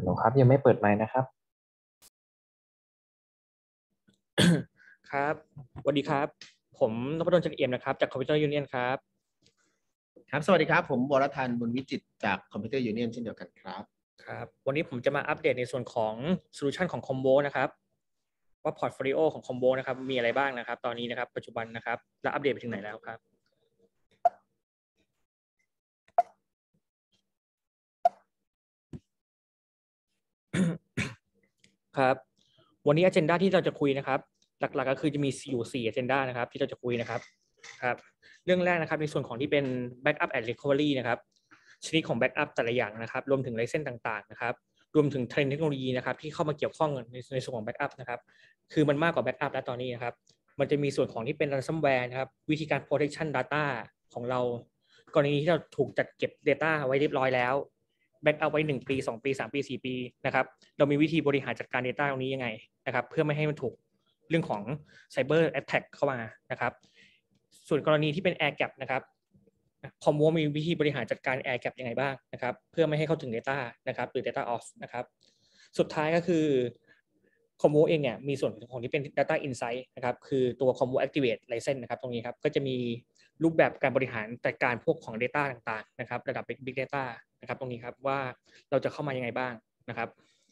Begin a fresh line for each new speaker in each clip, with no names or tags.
ฮัลโหลครับยังไม่เปิดไมค์นะครับ
ครับสวัสดีครับผมนพดลจันทร์เอี่ยมนะครับจากคอมพิวเตอร์ยูเนียนครับ
ครับสวัสดีครับผมวรทันบุญวิจิตรจากคอมพิวเตอร์ยูเนียนเช่นเดียวกันครับ
ครับวันนี้ผมจะมาอัปเดตในส่วนของโซลูชันของคอมโบนะครับว่าพอร์ตโฟลิโอของคอมโบนะครับมีอะไรบ้างนะครับตอนนี้นะครับปัจจุบันนะครับและอัปเดตไปถึงไหนแล้วครับครับวันนี้ agenda ที่เราจะคุยนะครับหลักๆก็คือจะมีอยู่4 agenda นะครับที่เราจะคุยนะครับครับเรื่องแรกนะครับในส่วนของที่เป็น backup and recovery นะครับชนิดของ backup แต่ละอย่างนะครับรวมถึงไลเซนส์ต่างๆนะครับรวมถึงเทรนด์เทคโนโลยีนะครับที่เข้ามาเกี่ยวข้องในส่วนของ backup นะครับคือมันมากกว่า backup แล้วตอนนี้นะครับมันจะมีส่วนของที่เป็น ransomware นะครับวิธีการ protection data ของเรากรณีที่เราถูกจัดเก็บ data ไว้เรียบร้อยแล้วแบ็กอัพไว้1 ปี2 ปี3 ปี4 ปีนะครับเรามีวิธีบริหารจัดการ Data ตรงนี้ยังไงนะครับเพื่อไม่ให้มันถูกเรื่องของ Cyber Attack เข้ามานะครับส่วนกรณีที่เป็น Air Gap นะครับคอมโบมีวิธีบริหารจัดการ Air Gap ยังไงบ้างนะครับเพื่อไม่ให้เข้าถึง Data นะครับหรือ Data Off นะครับสุดท้ายก็คือคอมโบเองเนี่ยมีส่วนของที่เป็น Data Insight นะครับคือตัว Combo Activate License นะครับตรงนี้ครับก็จะมีรูปแบบการบริหารจัดการพวกของ Data ต่างๆนะครับระดับ Big Data นะครับตรงนี้ครับว่าเราจะเข้ามายังไงบ้างนะครับ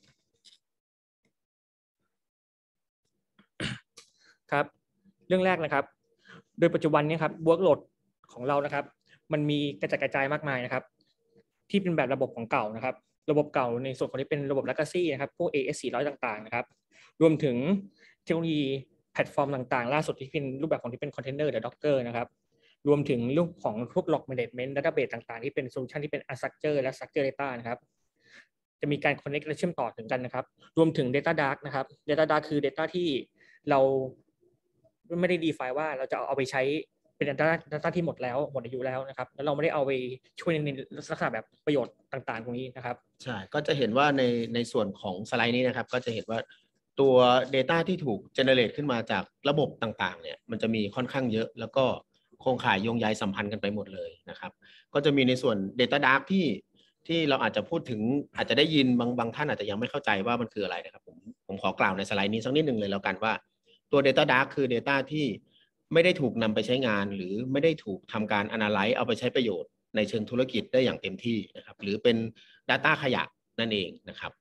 ครับเรื่องแรกนะครับโดยปัจจุบันนี้ครับ workload ของเรานะครับมันมีกระจัดกระจายมากมายนะครับที่เป็นแบบระบบของเก่านะครับระบบเก่าในส่วนของที่เป็นระบบ legacy นะครับพวก AS400 ต่างๆนะครับรวมถึงเทคโนโลยีแพลตฟอร์มต่างๆล่าสุดที่เป็นรูปแบบของที่เป็น container หรือ docker นะครับรวมถึงเรื่องของพวก log management database ต่างๆที่เป็นโซลูชันที่เป็น unstructured และ structured data นะครับจะมีการ connect และเชื่อมต่อถึงกันนะครับรวมถึง data dark นะครับ data dark คือ data ที่เราไม่ได้ define ว่าเราจะเอาไปใช้เป็น data ที่หมดอายุแล้วนะครับแล้วเราไม่ได้เอาไปช่วยในลักษณะแบบประโยชน์ต่างๆตรงนี้นะครับ
ใช่ก็จะเห็นว่าในส่วนของสไลด์นี้นะครับก็จะเห็นว่าตัว Data ที่ถูก generate ขึ้นมาจากระบบต่างๆเนี่ยมันจะมีค่อนข้างเยอะแล้วก็โครงข่ายโยงใยสัมพันธ์กันไปหมดเลยนะครับก็จะมีในส่วน Data Dark ที่เราอาจจะพูดถึงอาจจะได้ยินบางท่านอาจจะยังไม่เข้าใจว่ามันคืออะไรนะครับผมขอกล่าวในสไลด์นี้สักนิดหนึ่งเลยแล้วกันว่าตัว Data Dark คือ Data ที่ไม่ได้ถูกนำไปใช้งานหรือไม่ได้ถูกทำการ analyze เอาไปใช้ประโยชน์ในเชิงธุรกิจได้อย่างเต็มที่นะครับหรือเป็น Data ขยะนั่นเองนะครับ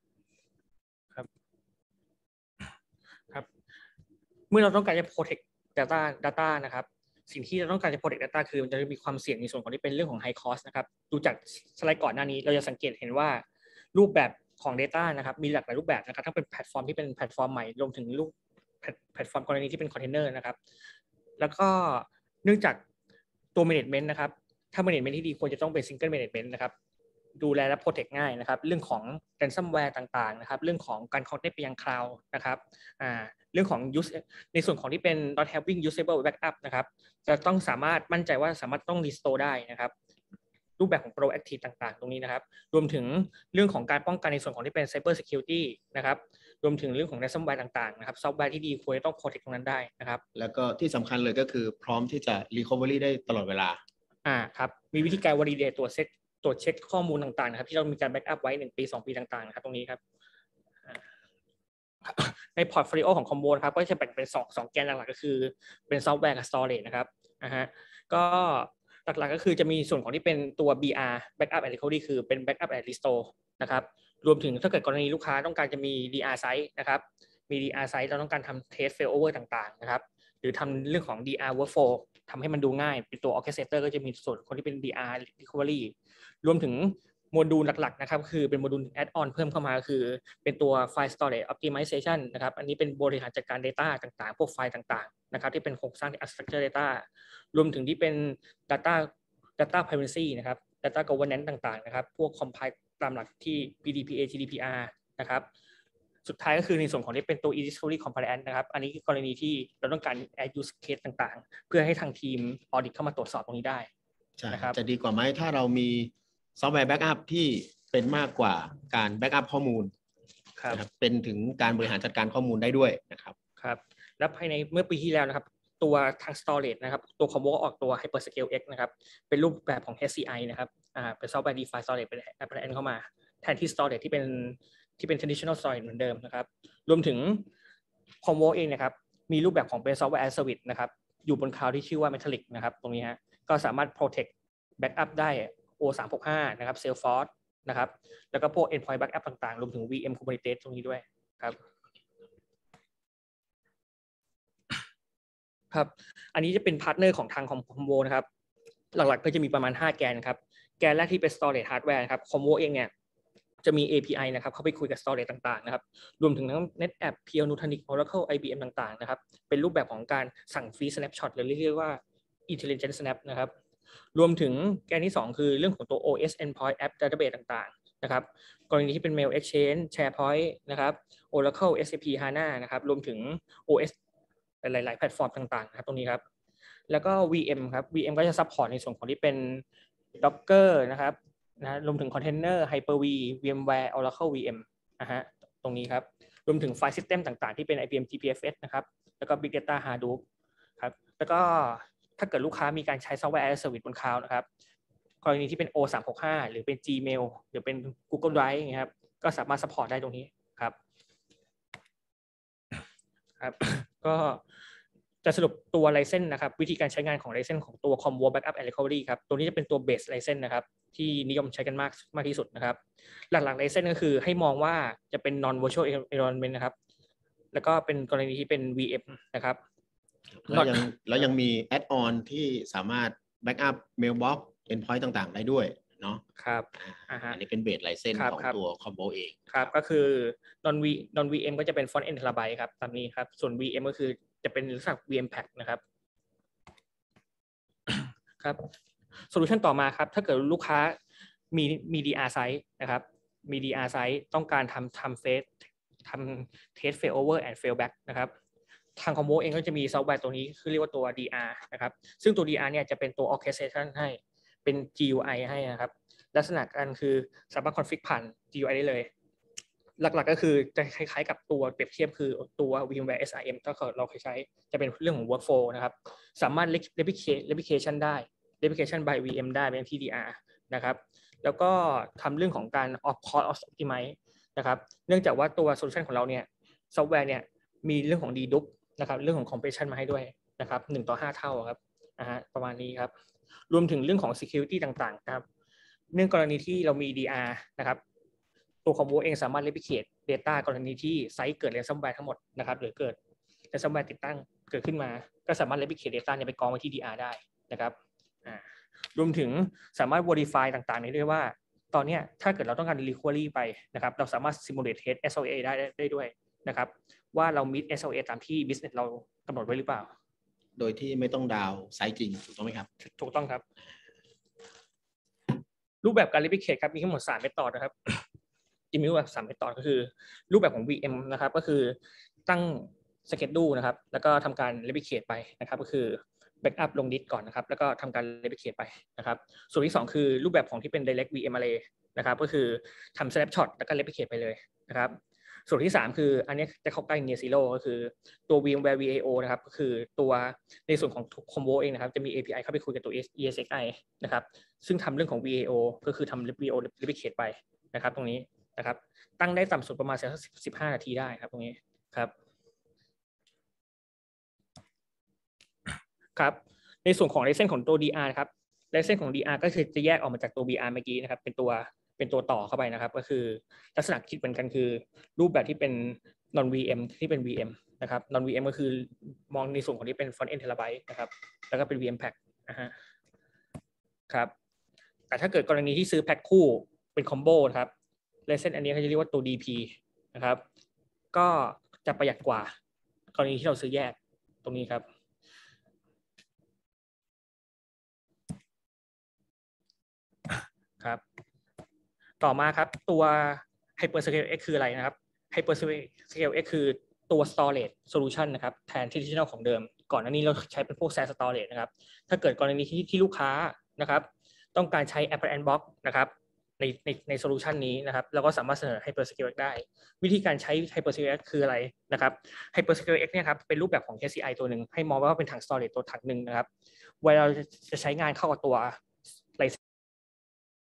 ครับเมื่อเราต้องการจะ protect data นะครับสิ่งที่เราต้องการจะ protect data คือมันจะมีความเสี่ยงในส่วนของที่เป็นเรื่องของ high cost นะครับดูจากสไลด์ก่อนหน้านี้เราจะสังเกตเห็นว่ารูปแบบของ data นะครับมีหลากหลายรูปแบบนะครับทั้งเป็นแพลตฟอร์มที่เป็นแพลตฟอร์มใหม่รวมถึงรูปแพลตฟอร์มกรณีที่เป็นคอนเทนเนอร์นะครับแล้วก็เนื่องจากตัว management นะครับถ้า management ที่ดีควรจะต้องเป็น single management นะครับดูแลและ protect ง่ายนะครับเรื่องของ ransomware ต่างๆนะครับเรื่องของการ connect ไปยัง cloud นะครับเรื่องของ use ในส่วนของที่เป็น not having usable backup นะครับจะต้องสามารถมั่นใจว่าสามารถต้อง restore ได้นะครับรูปแบบของ proactive ต่างๆตรงนี้นะครับรวมถึงเรื่องของการป้องกันในส่วนของที่เป็น cyber security นะครับรวมถึงเรื่องของ ransomware ต่างๆนะครับซอฟต์แวร์ที่ดีควรจะต้อง protect ตรงนั้นได้นะครับ
แล้วก็ที่สำคัญเลยก็คือพร้อมที่จะ recovery ได้ตลอดเวลา
ครับมีวิธีการ validate ตรวจเช็คข้อมูลต่างๆนะครับที่เรามีการ backup ไว้1 ปี 2 ปีต่างๆนะครับตรงนี้ครับในพอร์ตโฟลิโอของคอมโบนะครับก็จะแบ่งเป็น2แกนหลักๆก็คือเป็นซอฟต์แวร์กับสตอเรจนะครับก็หลักๆก็คือจะมีส่วนของที่เป็นตัว BR Backup and Recovery คือเป็น Backup and Restore นะครับรวมถึงถ้าเกิดกรณีลูกค้าต้องการจะมี DR Site นะครับมี DR Site เราต้องการทำ Test Failover ต่างๆนะครับหรือทำเรื่องของ DR Workflow ทำให้มันดูง่ายเป็นตัว Orchestrator ก็จะมีส่วนคนที่เป็น DR Recovery รวมถึงโมดูลหลักๆนะครับคือเป็นโมดูล add-on เพิ่มเข้ามาคือเป็นตัว File Storage Optimization นะครับอันนี้เป็นบริหารจัดการ Data ต่างๆพวกไฟล์ต่างๆนะครับที่เป็นโครงสร้าง Unstructured Data รวมถึงที่เป็น Data Privacy นะครับ Data Governance ต่างๆนะครับพวก Compile ตามหลักที่ PDPA GDPR นะครับสุดท้ายก็คือในส่วนของที่เป็นตัว e-discovery compliance นะครับอันนี้คือกรณีที่เราต้องการ add use case ต่างๆเพื่อให้ทางทีม audit เข้ามาตรวจสอบตรงนี้ได้
ใช่
นะครับ
จะดีกว่าไหมถ้าเรามีซอฟต์แวร์แบ็กอัพที่เป็นมากกว่าการแบ็กอัพข้อมูลนะครับเป็นถึงการบริหารจัดการข้อมูลได้ด้วยนะครับ
ครับและภายในเมื่อปีที่แล้วนะครับตัวทาง storage นะครับตัว Combo ออกตัว Hyperscale X นะครับเป็นรูปแบบของ HCI นะครับเป็น Software Defined Storage เป็น Appliance เข้ามาแทนที่ storage ที่เป็นที่เป็น traditional storage เหมือนเดิมนะครับรวมถึง Commvault เองนะครับมีรูปแบบของเป็น software as service นะครับอยู่บนคลาวด์ที่ชื่อว่า Metallic นะครับตรงนี้ฮะก็สามารถ protect backup ได้ O365 นะครับ Salesforce นะครับแล้วก็พวก endpoint backup ต่างๆรวมถึง VM Kubernetes ตรงนี้ด้วยครับครับอันนี้จะเป็นพาร์ทเนอร์ของทาง Commvault นะครับหลักๆก็จะมีประมาณ5แกนครับแกนแรกที่เป็น storage hardware นะครับ Commvault เองเนี่ยจะมี API นะครับเข้าไปคุยกับ storage ต่างๆนะครับรวมถึงทั้ง NetApp Pure Nutanix Oracle IBM ต่างๆนะครับเป็นรูปแบบของการสั่ง free snapshot หรือเรียกว่า intelligent snap นะครับรวมถึงแกนที่2คือเรื่องของตัว OS endpoint app database ต่างๆนะครับกรณีที่เป็น Mail Exchange SharePoint นะครับ Oracle SAP HANA นะครับรวมถึง OS หลายๆแพลตฟอร์มต่างๆนะครับตรงนี้ครับแล้วก็ VM ครับ VM ก็จะซัพพอร์ตในส่วนของที่เป็น Docker นะครับนะรวมถึง Container Hyper-V VMware Oracle VM นะฮะตรงนี้ครับรวมถึงไฟล์ System ต่างๆที่เป็น IBM GPFS นะครับแล้วก็ Big Data Hadoop ครับแล้วก็ถ้าเกิดลูกค้ามีการใช้ Software as a Service บน Cloud นะครับกรณีที่เป็น O365 หรือเป็น Gmail หรือเป็น Google Drive อย่างเงี้ยครับก็สามารถ support ได้ตรงนี้ครับครับ ก็จะสรุปตัว license นะครับวิธีการใช้งานของ license ของตัว Commvault Backup and Recovery ครับตัวนี้จะเป็นตัว base license นะครับที่นิยมใช้กันมากที่สุดนะครับหลักๆ license ก็คือให้มองว่าจะเป็น non virtual environment นะครับแล้วก็เป็นกรณีที่เป็น VM นะครับ
แล้วยังมี add on ที่สามารถ backup mailbox endpoint ต่างๆได้ด้วยเนาะ
ครับ
อันนี้เป็นเบสไลเซนส์ของตัว Commvault เอง
ครับก็คือ non VM ก็จะเป็น front end terabyte ครับตามนี้ครับส่วน VM ก็คือจะเป็นลักษณะ VM pack นะครับครับโซลูชันต่อมาครับถ้าเกิดลูกค้ามี DR site นะครับมี DR site ต้องการทำtest failover and failback นะครับทาง Commvault เองก็จะมีซอฟต์แวร์ตัวนี้คือเรียกว่าตัว DR นะครับซึ่งตัว DR เนี่ยจะเป็นตัว orchestration ให้เป็น GUI ให้นะครับลักษณะการคือสามารถ config ผ่าน GUI ได้เลยหลักๆก็คือจะคล้ายๆกับตัวเปรียบเทียบคือตัว VMware SRM ถ้าเราเคยใช้จะเป็นเรื่องของ workflow นะครับสามารถ replication ได้ replication by VM ได้เป็น TDR นะครับแล้วก็ทำเรื่องของการ cost optimize นะครับเนื่องจากว่าตัวโซลูชันของเราเนี่ยซอฟต์แวร์เนี่ยมีเรื่องของ dedup นะครับเรื่องของ compression มาให้ด้วยนะครับ1:5 เท่าครับประมาณนี้ครับรวมถึงเรื่องของ security ต่างๆนะครับเนื่องกรณีที่เรามี DR นะครับตัว Commvault เองสามารถ replicate data กรณีที่ไซต์เกิด ransomware ทั้งหมดนะครับหรือเกิด ransomware ติดตั้งเกิดขึ้นมาก็สามารถ replicate data เนี่ยไปกองไว้ที่ DR ได้นะครับรวมถึงสามารถ verify ต่างๆได้ด้วยว่าตอนนี้ถ้าเกิดเราต้องการ recovery ไปนะครับเราสามารถ simulate test SLA ได้ด้วยนะครับว่าเรา meet SLA ตามที่ business เรากำหนดไว้หรือเปล่า
โดยที่ไม่ต้องดาวไซต์จริงถูกต้องไหมครับ
ถูกต้องครับรูปแบบการ replicate ครับมีทั้งหมด3 method นะครับจะมีรูปแบบ3 method ก็คือรูปแบบของ VM นะครับก็คือตั้ง schedule นะครับแล้วก็ทำการ replicate ไปนะครับก็คือbackup ลง disk ก่อนนะครับแล้วก็ทำการ replicate ไปนะครับส่วนที่2คือรูปแบบของที่เป็น direct VM array นะครับก็คือทำ snapshot แล้วก็ replicate ไปเลยนะครับส่วนที่3คืออันนี้จะเข้าใกล้ near zero ก็คือตัว VMware VAO นะครับก็คือตัวในส่วนของ Commvault เองนะครับจะมี API เข้าไปคุยกับตัว ESXi นะครับซึ่งทำเรื่องของ VAO ก็คือทำ VAO replicate ไปนะครับตรงนี้นะครับตั้งได้ต่ำสุดประมาณ15 นาทีได้ครับตรงนี้ครับครับในส่วนของ license ของตัว DR นะครับ license ของ DR ก็คือจะแยกออกมาจากตัว VR เมื่อกี้นะครับเป็นตัวต่อเข้าไปนะครับก็คือลักษณะคิดเหมือนกันคือรูปแบบที่เป็น non VM ที่เป็น VM นะครับ non VM ก็คือมองในส่วนของที่เป็น front end terabyte นะครับแล้วก็เป็น VM pack ครับแต่ถ้าเกิดกรณีที่ซื้อแพ็คคู่เป็นคอมโบนะครับlicense อันนี้เขาจะเรียกว่าตัว DP นะครับก็จะประหยัดกว่ากรณีที่เราซื้อแยกตรงนี้ครับครับต่อมาครับตัว Hyperscale X คืออะไรนะครับ Hyperscale X คือตัว storage solution นะครับแทน traditional ของเดิมก่อนหน้านี้เราใช้เป็นพวก SaaS storage นะครับถ้าเกิดกรณีที่ลูกค้านะครับต้องการใช้ Apple Box นะครับในโซลูชันนี้นะครับเราก็สามารถเสนอ Hyperscale X ได้วิธีการใช้ Hyperscale X คืออะไรนะครับ Hyperscale X เนี่ยครับเป็นรูปแบบของ HCI ตัวหนึ่งให้มองว่าเป็นถัง storage ตัวถังหนึ่งนะครับเวลาเราจะใช้งานเข้ากับตัว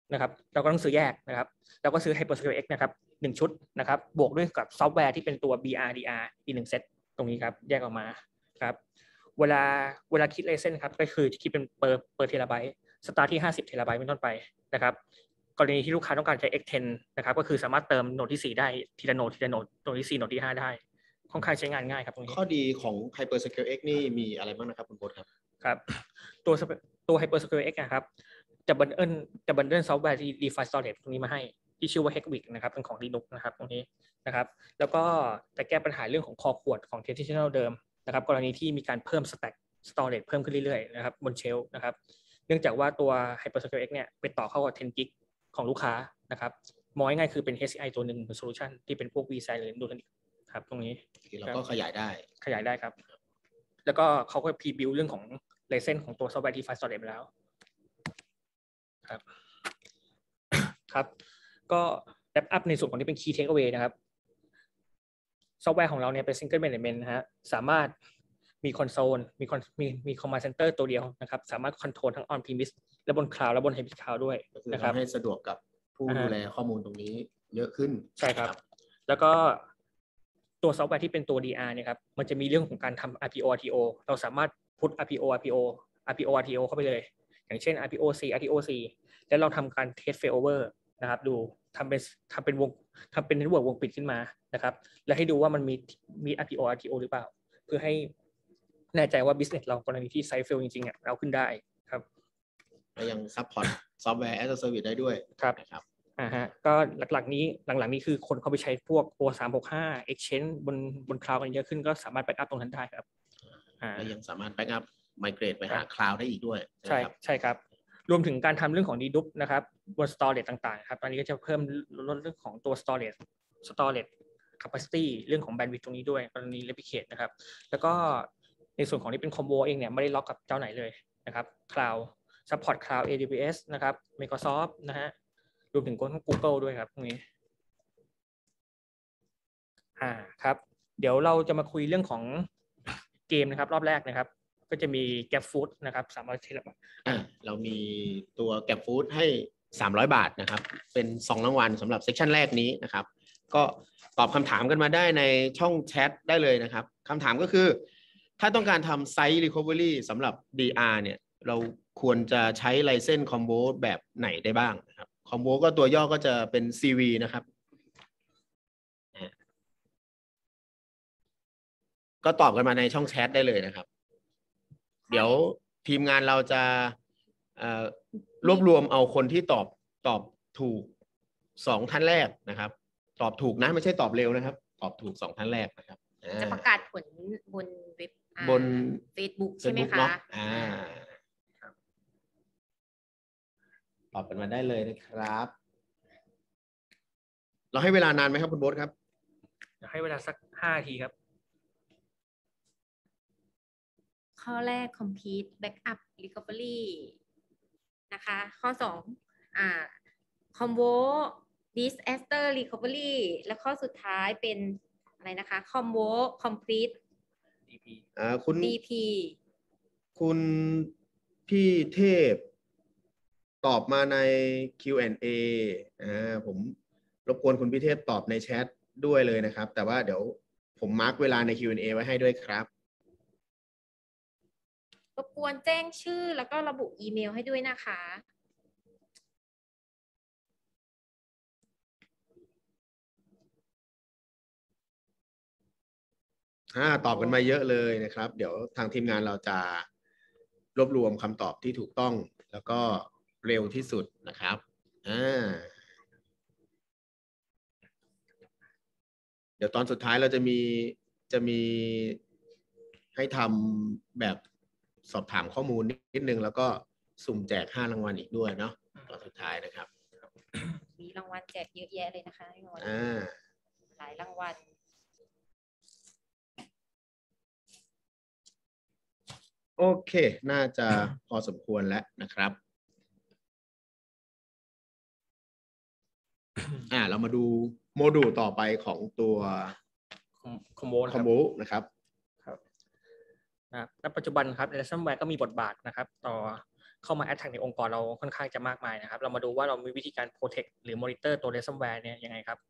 นะครับเราก็ต้องซื้อแยกนะครับเราก็ซื้อ Hyperscale X นะครับ1ชุดนะครับบวกด้วยกับซอฟต์แวร์ที่เป็นตัว BRDR อีก1เซตตรงนี้ครับแยกออกมาครับเวลาคิดไลเซนส์ครับก็คือคิดเป็นเปอร์เทราไบต์สตาร์ทที่50เทราไบต์เป็นต้นไปนะครับกรณีที่ลูกค้าต้องการใช้ X10 นะครับก็คือสามารถเติมโหนดที่4ได้ทีละโหนดโหนดที่4โหนดที่5ได้ค่อนข้างใช้งานง่ายครับตรงนี้
ข้อดีของ Hyperscale X นี่มีอะไรบ้างนะครับคุณโบ๊ทครับ
ครับตัว Hyperscale X นะครับจะบันเดิลซอฟต์แวร์ที่ DeFi Storage ตรงนี้มาให้ที่ชื่อว่า Hexwick นะครับเป็นของ Linux นะครับตรงนี้นะครับแล้วก็จะแก้ปัญหาเรื่องของคอขวดของ traditional เดิมนะครับกรณีที่มีการเพิ่ม stack storage เพิ่มขึ้นเรื่อยๆนะครับบนเชลฟ์นะครับเนื่องจากว่าตัว Hyperscale X เนี่ยไปต่อเข้ากับ10 gig ของลูกค้านะครับมองง่ายๆคือเป็น HCI ตัวหนึ่งเป็นโซลูชันที่เป็นพวก vSAN หรือดูกันครับตรงนี้
เราก็ขยายได้
ครับแล้วก็เขาก็พรีบิวเรื่องของไลเซนส์ของตัวซอฟต์แวร์ที่ File Storage ไปแล้วครับครับก็แรปอัพในส่วนของที่เป็น Key Takeaway นะครับซอฟต์แวร์ของเราเนี่ยเป็น Single Management นะฮะสามารถมีคอนโซลมี Command Center ตัวเดียวนะครับสามารถคอนโทรลทั้ง On Premise และบน Cloud และบน Hybrid Cloud ด้วยนะครับ
ให้สะดวกกับผู้ดูแลข้อมูลตรงนี้เยอะขึ้น
ใช่ครับแล้วก็ตัวซอฟต์แวร์ที่เป็นตัว DR เนี่ยครับมันจะมีเรื่องของการทำ RPO RTO เราสามารถพุท RPO RTO เข้าไปเลยอย่างเช่น RPO4 RTO4 แล้วเราทำการ test failover นะครับดูทำเป็นเน็ตเวิร์กวงปิดขึ้นมานะครับแล้วให้ดูว่ามันมี RPO RTO หรือเปล่าเพื่อให้แน่ใจว่า business เรากรณีที่ site fail จริงๆเราขึ้นได้ครับ
และยัง support ซอฟต์แวร์ as a service ได้ด้วย
ครับก็หลังๆนี้คือคนเขาไปใช้พวก O365 Exchange บน cloud กันเยอะขึ้นก็สามารถ back up ตรงนั้นได้ครับ
และยังสามารถ back up migrate ไปหา cloud ได้อีกด้วย
ใช่ครับรวมถึงการทำเรื่องของ dedup นะครับบน storage ต่างๆครับตอนนี้ก็จะเพิ่มลดเรื่องของตัว storage capacity เรื่องของ bandwidth ตรงนี้ด้วยกรณี replicate นะครับแล้วก็ในส่วนของที่เป็น combo เองเนี่ยไม่ได้ล็อกกับเจ้าไหนเลยนะครับ cloud support cloud AWS นะครับ Microsoft นะฮะรวมถึงGoogle ด้วยครับตรงนี้ครับเดี๋ยวเราจะมาคุยเรื่องของเกมนะครับรอบแรกนะครับก็จะมี Gap Food นะครับ300ทีละ
เรามีตัว Gap Food ให้300 บาทนะครับเป็น2รางวัลสำหรับเซสชันแรกนี้นะครับก็ตอบคำถามกันมาได้ในช่องแชทได้เลยนะครับคำถามก็คือถ้าต้องการทำ Site Recovery สำหรับ DR เนี่ยเราควรจะใช้ License Combo แบบไหนได้บ้างนะครับคอมโบก็ตัวย่อก็จะเป็น CV นะครับก็ตอบกันมาในช่องแชทได้เลยนะครับเดี๋ยวทีมงานเราจะรวบรวมเอาคนที่ตอบถูก2ท่านแรกนะครับตอบถูกนะไม่ใช่ตอบเร็วนะครับตอบถูก2ท่านแรกนะครับ
จะประกาศผลบนเว็บบ
น
Facebook ใช่ไหมคะ
ตอบกันมาได้เลยนะครับเราให้เวลานานไหมครับคุณโบ๊ทครับ
ให้เวลาสัก5 นาทีครับ
ข้อแรก complete backup recovery นะคะข้อ2combo disaster recovery และข้อสุดท้ายเป็นอะไรนะคะ combo complete
DP
คุณ
DP
คุณพี่เทพตอบมาใน Q&A ผมรบกวนคุณพี่เทพตอบในแชทด้วยเลยนะครับแต่ว่าเดี๋ยวผมมาร์กเวลาใน Q&A ไว้ให้ด้วยครับ
รบกวนแจ้งชื่อแล้วก็ระบุอีเมลให้ด้วยนะคะ
ตอบกันมาเยอะเลยนะครับเดี๋ยวทางทีมงานเราจะรวบรวมคำตอบที่ถูกต้องแล้วก็เร็วที่สุดนะครับเดี๋ยวตอนสุดท้ายเราจะมีให้ทำแบบสอบถามข้อมูลนิดนึงแล้วก็สุ่มแจก5รางวัลอีกด้วยเนาะตอนสุดท้ายนะครับ
มีรางวัลแจกเยอะแยะเลยนะคะหลายรางวัล
โอเคน่าจะพอสมควรแล้วนะครับเรามาดูโมดูลต่อไปของตัว
คอมโบ
นะครับ
ณปัจจุบันครับ ransomware ก็มีบทบาทนะครับต่อเข้ามา attack ในองค์กรเราค่อนข้างจะมากมายนะครับเรามาดูว่าเรามีวิธีการ protect หรือ monitor ตัว ransomware เนี่ยยังไงครับ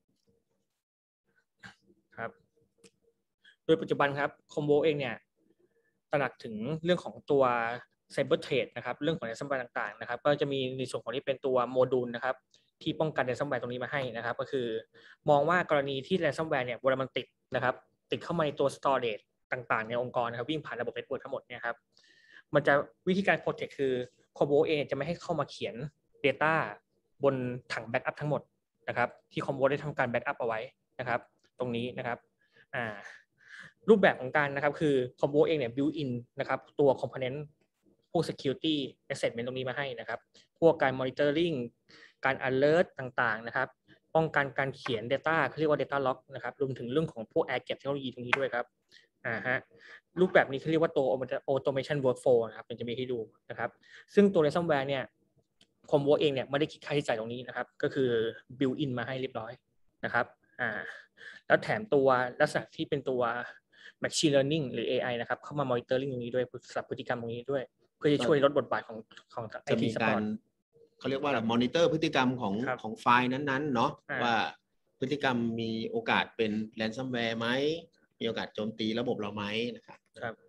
โดยปัจจุบันครับคอมโบเองเนี่ยตระหนักถึงเรื่องของตัว cyber threat นะครับเรื่องของ ransomware ต่างๆนะครับก็จะมีในส่วนของที่เป็นตัวโมดูลนะครับที่ป้องกัน ransomware ตรงนี้มาให้นะครับก็คือมองว่ากรณีที่ ransomware เนี่ยเวลามันติดนะครับติดเข้ามาในตัว storage ต่างๆในองค์กรนะครับวิ่งผ่านระบบ network ทั้งหมดเนี่ยครับมันจะวิธีการ protect คือคอมโบเองจะไม่ให้เข้ามาเขียน data บนถัง backup ทั้งหมดนะครับที่คอมโบได้ทำการ backup เอาไว้นะครับตรงนี้นะครับรูปแบบของการนะครับคือคอมโบเองเนี่ย built in นะครับตัว component พวก security assessment ตรงนี้มาให้นะครับพวกการ monitoring การ alert ต่างๆนะครับป้องกันการเขียน data เขาเรียกว่า data log นะครับรวมถึงเรื่องของพวก air gap เทคโนโลยีตรงนี้ด้วยครับรูปแบบนี้เขาเรียกว่าตัว automation workflow นะครับมันจะมีให้ดูนะครับซึ่งตัว ransomware เนี่ยคอมโบเองเนี่ยไม่ได้คิดค่าใช้จ่ายตรงนี้นะครับก็คือ built in มาให้เรียบร้อยนะครับแล้วแถมตัวลักษณะที่เป็นตัว machine learning หรือ AI นะครับเข้ามา monitoring ตรงนี้ด้วยสำหรับพฤติกรรมตรงนี้ด้วยเพื่อจะช่วยลดบทบาทของ
จะ
IT
มีการ
support
เขาเรียกว่าอะไรมอนิเตอร์พฤติกรรมของไฟล์นั้นๆเนาะว่าพฤติกรรมมีโอกาสเป็นแรนซัมแวร์ไหมมีโอกาสโจมตีระบบเราไหมนะครับ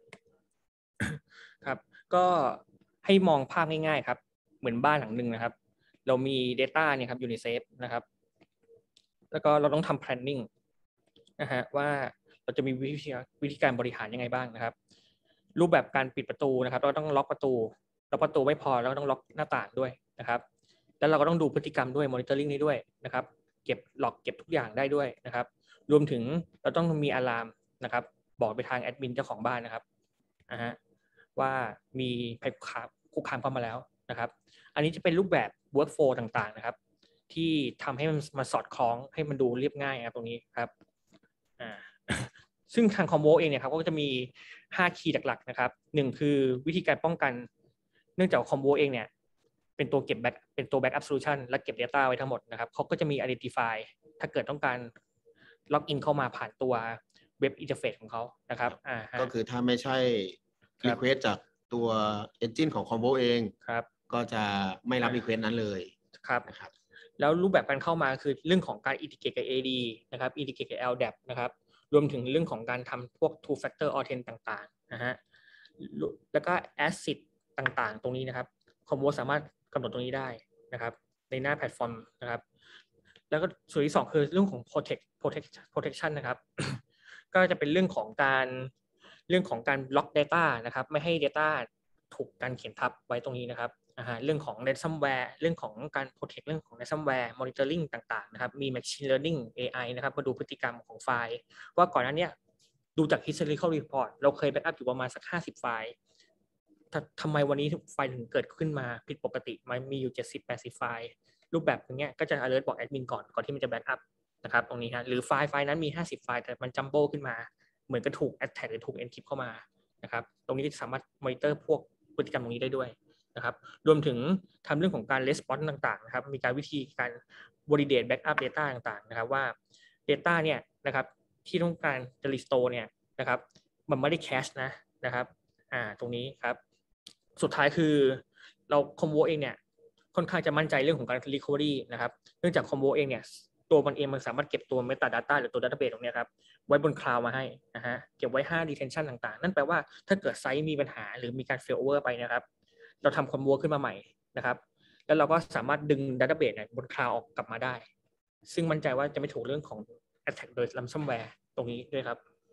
ครับก็ให้มองภาพง่ายๆครับเหมือนบ้านหลังนึงนะครับเรามี data เนี่ยครับอยู่ในเซฟนะครับแล้วก็เราต้องทำ planning นะฮะว่าเราจะมีวิธีการบริหารยังไงบ้างนะครับรูปแบบการปิดประตูนะครับเราต้องล็อกประตูไม่พอเราต้องล็อกหน้าต่างด้วยนะครับแล้วเราก็ต้องดูพฤติกรรมด้วย monitoring นี้ด้วยนะครับเก็บทุกอย่างได้ด้วยนะครับรวมถึงเราต้องมีอะลามนะครับบอกไปทางแอดมินเจ้าของบ้านนะครับว่ามีภัยคุกคามเข้ามาแล้วนะครับอันนี้จะเป็นรูปแบบ workflow ต่างๆนะครับที่ทำให้มันมาสอดคล้องให้มันดูเรียบง่ายครับตรงนี้ครับซึ่งทางคอมโบเองเนี่ยครับก็จะมี5คีย์หลักๆนะครับ1คือวิธีการป้องกันเนื่องจากคอมโบเองเนี่ยเป็นตัวเก็บเป็นตัว backup solution และเก็บ data ไว้ทั้งหมดนะครับเขาก็จะมี identify ถ้าเกิดต้องการล็อกอินเข้ามาผ่านตัวเว็บอินเทอร์เฟซของเขานะครับ
ก็คือถ้าไม่ใช่ request จากตัว engine ของ Combo เองก็จะไม่รับ request นั้นเลย
นะครับแล้วรูปแบบการเข้ามาคือเรื่องของการ integrate กับ AD นะครับ integrate กับ LDAP นะครับรวมถึงเรื่องของการทำพวก two factor authent ต่างๆนะฮะแล้วก็ ACID ต่างๆตรงนี้นะครับคอมโบสามารถกำหนดตรงนี้ได้นะครับในหน้าแพลตฟอร์มนะครับแล้วก็ส่วนที่2คือเรื่องของ protection นะครับ ก็จะเป็นเรื่องของการล็อก data นะครับไม่ให้ data ถูกการเขียนทับไว้ตรงนี้นะครับเรื่องของ ransomware เรื่องของการ protect เรื่องของ ransomware monitoring ต่างๆนะครับมี machine learning AI นะครับมาดูพฤติกรรมของไฟล์ว่าก่อนหน้านี้ดูจาก historical report เราเคย backup อยู่ประมาณสัก50ไฟล์ทำไมวันนี้ไฟล์ถึงเกิดขึ้นมาผิดปกติมันมีอยู่70-80ไฟล์รูปแบบอย่างเงี้ยก็จะ alert บอกแอดมินก่อนที่มันจะ backup นะครับตรงนี้ฮะหรือไฟล์นั้นมี50ไฟล์แต่มันจัมโบ้ขึ้นมาเหมือนกับถูก attack หรือถูก encrypt เข้ามานะครับตรงนี้จะสามารถ monitor พวกพฤติกรรมตรงนี้ได้ด้วยนะครับรวมถึงทำเรื่องของการ response ต่างๆนะครับมีการวิธีการ validate backup data ต่างๆนะครับว่า data เนี่ยนะครับที่ต้องการจะ restore เนี่ยนะครับมันไม่ได้ cache นะครับตรงนี้ครับสุดท้ายคือเราคอมโบเองเนี่ยค่อนข้างจะมั่นใจเรื่องของการ recovery นะครับเนื่องจากคอมโบเองเนี่ยตัวมันเองมันสามารถเก็บตัว metadata หรือตัว database ตรงนี้ครับไว้บนคลาวด์มาให้นะฮะเก็บไว้5 retention ต่างๆนั่นแปลว่าถ้าเกิดไซต์มีปัญหาหรือมีการ fail over ไปนะครับเราทำคอมโบขึ้นมาใหม่นะครับแล้วเราก็สามารถดึง database บนคลาวด์ออกกลับมาได้ซึ่งมั่นใจว่าจะไม่ถูกเรื่องของ attack โดย ransomware ตรงนี้ด้วยครับ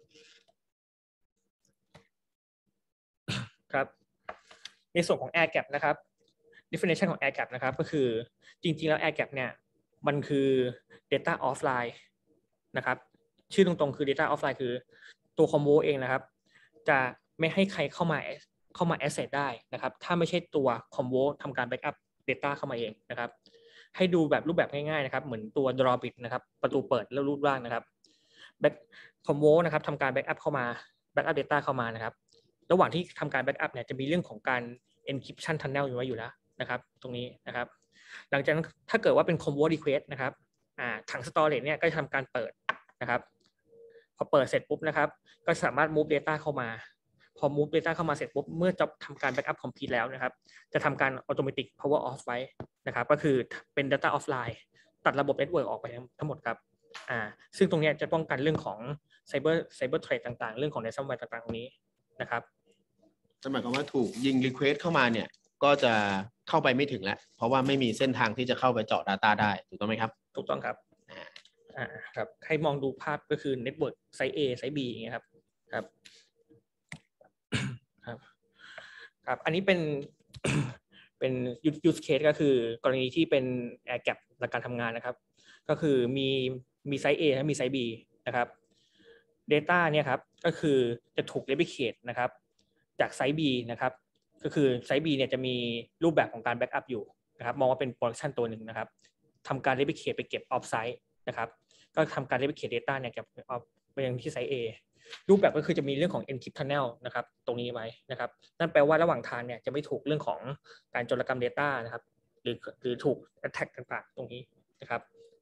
ครับในส่วนของ air gap นะครับ definition ของ air gap นะครับก็คือจริงๆแล้ว air gap เนี่ยมันคือ data offline นะครับชื่อตรงๆคือ data offline คือตัวคอมโบเองนะครับจะไม่ให้ใครเข้ามา access ได้นะครับถ้าไม่ใช่ตัวคอมโบทำการ backup data เข้ามาเองนะครับให้ดูแบบรูปแบบง่ายๆนะครับเหมือนตัว draw bit นะครับประตูเปิดแล้วรูปร่างนะครับคอมโบนะครับทำการ backup เข้ามา backup data เข้ามานะครับระหว่างที่ทำการ backup เนี่ยจะมีเรื่องของการ encryption tunnel อยู่ไว้อยู่แล้วนะครับตรงนี้นะครับหลังจากนั้นถ้าเกิดว่าเป็น combo request นะครับถัง storage เนี่ยก็จะทำการเปิดนะครับพอเปิดเสร็จปุ๊บนะครับก็สามารถ move data เข้ามาพอ move data เข้ามาเสร็จปุ๊บเมื่อจะทำการ backup complete แล้วนะครับจะทำการ automatic power off ไว้นะครับก็คือเป็น data offline ตัดระบบ network ออกไปทั้งหมดครับซึ่งตรงนี้จะป้องกันเรื่องของ cyber threat ต่างๆเรื่องของ ransomware ต่างๆตรงนี้นะครับ
หมายความว่าถูกยิง request เข้ามาเนี่ยก็จะเข้าไปไม่ถึงแล้วเพราะว่าไม่มีเส้นทางที่จะเข้าไปเจาะ data ได้ถูกต้องไหมครับ
ถูกต้องครับครับให้มองดูภาพก็คือ network ไซส์ A ไซส์ B อย่างเงี้ยครับครับอันนี้เป็น เป็น use case ก็คือกรณีที่เป็น air gap ในการทำงานนะครับก็คือมีไซส์ A และมีไซส์ B นะครับ data เนี่ยครับก็คือจะถูก replicate นะครับจากไซส์ B นะครับก็คือไซส์ B เนี่ยจะมีรูปแบบของการ backup อยู่นะครับมองว่าเป็น production ตัวหนึ่งนะครับทำการ replicate ไปเก็บ off site นะครับก็ทำการ replicate data เนี่ยเก็บไปยังที่ไซส์ A รูปแบบก็คือจะมีเรื่องของ encrypt tunnel นะครับตรงนี้ไว้นะครับนั่นแปลว่าระหว่างทางเนี่ยจะไม่ถูกเรื่องของการโจรกรรม data นะครับหรือถูก attack ต่างๆตรงนี้นะครับ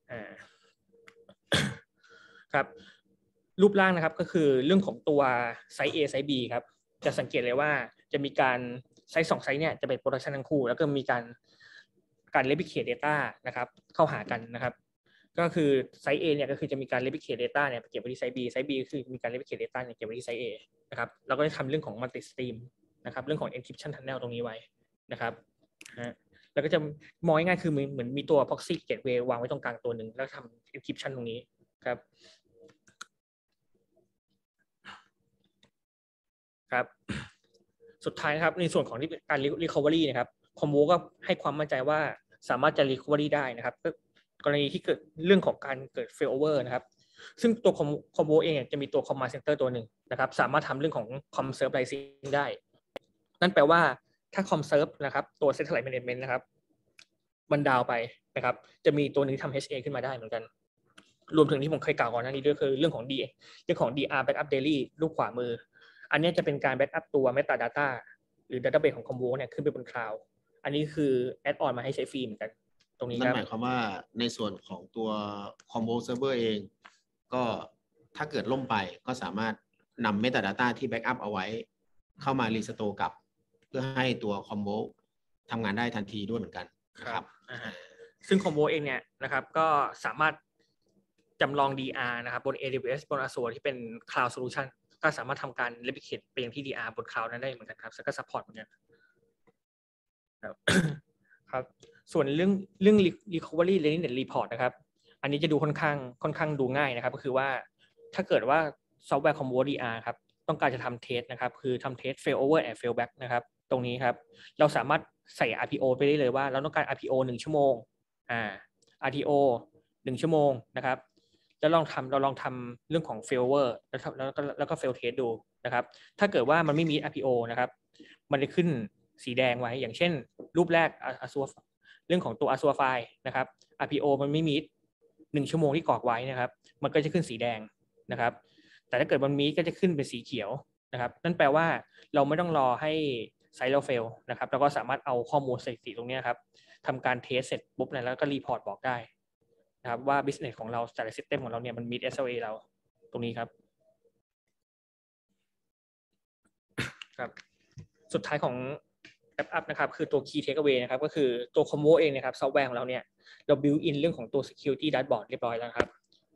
ครับรูปร่างนะครับก็คือเรื่องของตัวไซส์ A ไซส์ B ครับจะสังเกตเลยว่าจะมีการไซส์2ไซส์เนี่ยจะเป็น production ทั้งคู่แล้วก็มีการ replicate data นะครับเข้าหากันนะครับก็คือไซส์ A เนี่ยก็คือจะมีการ replicate data เนี่ยเก็บไว้ที่ไซส์ B ไซส์ B ก็คือมีการ replicate data เนี่ยเก็บไว้ที่ไซส์ A นะครับเราก็จะทำเรื่องของ multi stream นะครับเรื่องของ encryption tunnel ตรงนี้ไว้นะครับแล้วก็จะมองง่ายๆคือเหมือนมีตัว proxy gateway วางไว้ตรงกลางตัวหนึ่งแล้วทำ encryption ตรงนี้ครับครับสุดท้ายนะครับในส่วนของการ recovery นะครับ Comvo ก็ให้ความมั่นใจว่าสามารถจะ recovery ได้นะครับกรณีที่เกิดเรื่องของการเกิด failover นะครับซึ่งตัว Comvo เองจะมีตัว command center ตัวหนึ่งนะครับสามารถทำเรื่องของ com-serve rising ได้นั่นแปลว่าถ้า com-serve นะครับตัว satellite management นะครับมันดาวไปนะครับจะมีตัวนึงทำ HA ขึ้นมาได้เหมือนกันรวมถึงที่ผมเคยกล่าวก่อนหน้านี้ด้วยคือเรื่องของ DR backup daily รูปขวามืออันนี้จะเป็นการ backup ตัว metadata หรือ database ของ Comvo เนี่ยขึ้นไปบน cloud อันนี้คือ add on มาให้ใช้ฟรีเหมือนกันตรงนี้ครับ
นั่นหมายความว่าในส่วนของตัว Comvo Server เองก็ถ้าเกิดล่มไปก็สามารถนำ metadata ที่ backup เอาไว้เข้ามา restore กลับเพื่อให้ตัว Comvo ทำงานได้ทันทีด้วยเหมือนกันครับ
ซึ่ง Comvo เองเนี่ยนะครับก็สามารถจำลอง DR นะครับบน AWS บน Azure ที่เป็น Cloud Solution ก็สามารถทำการ replicate ไปยังที่ DR บน Cloud นั้นได้เหมือนกันครับแล้วก็ support เหมือนกันครับส่วนเรื่อง recovery readiness report นะครับอันนี้จะดูค่อนข้างดูง่ายนะครับก็คือว่าถ้าเกิดว่าซอฟต์แวร์ Comvo DR ครับต้องการจะทำเทสนะครับคือทำเทส failover and failback นะครับตรงนี้ครับเราสามารถใส่ RPO ไปได้เลยว่าเราต้องการ RPO 1 ชั่วโมงRTO 1 ชั่วโมงนะครับแล้วเราลองทำเรื่องของ failover แล้วก็ fail test ดูนะครับถ้าเกิดว่ามันไม่มี RPO นะครับมันจะขึ้นสีแดงไว้อย่างเช่นรูปแรก Azure เรื่องของตัว Azure File นะครับ RPO มันไม่มี1 ชั่วโมงที่กรอกไว้นะครับมันก็จะขึ้นสีแดงนะครับแต่ถ้าเกิดมันมีก็จะขึ้นเป็นสีเขียวนะครับนั่นแปลว่าเราไม่ต้องรอให้ไซต์เราเฟลนะครับเราก็สามารถเอาข้อมูลสถิติตรงนี้ครับทำการเทสเสร็จปุ๊บแล้วก็รีพอร์ตบอกได้นะครับว่า business ของเราแต่ละ system ของเราเนี่ยมันมี SLA เราตรงนี้ครับครับสุดท้ายของbackup นะครับคือตัว key takeaway นะครับก็คือตัว Comvo เองนะครับซอฟต์แวร์ของเราเนี่ยเรา build in เรื่องของตัว security dashboard เรียบร้อยแล้วครับ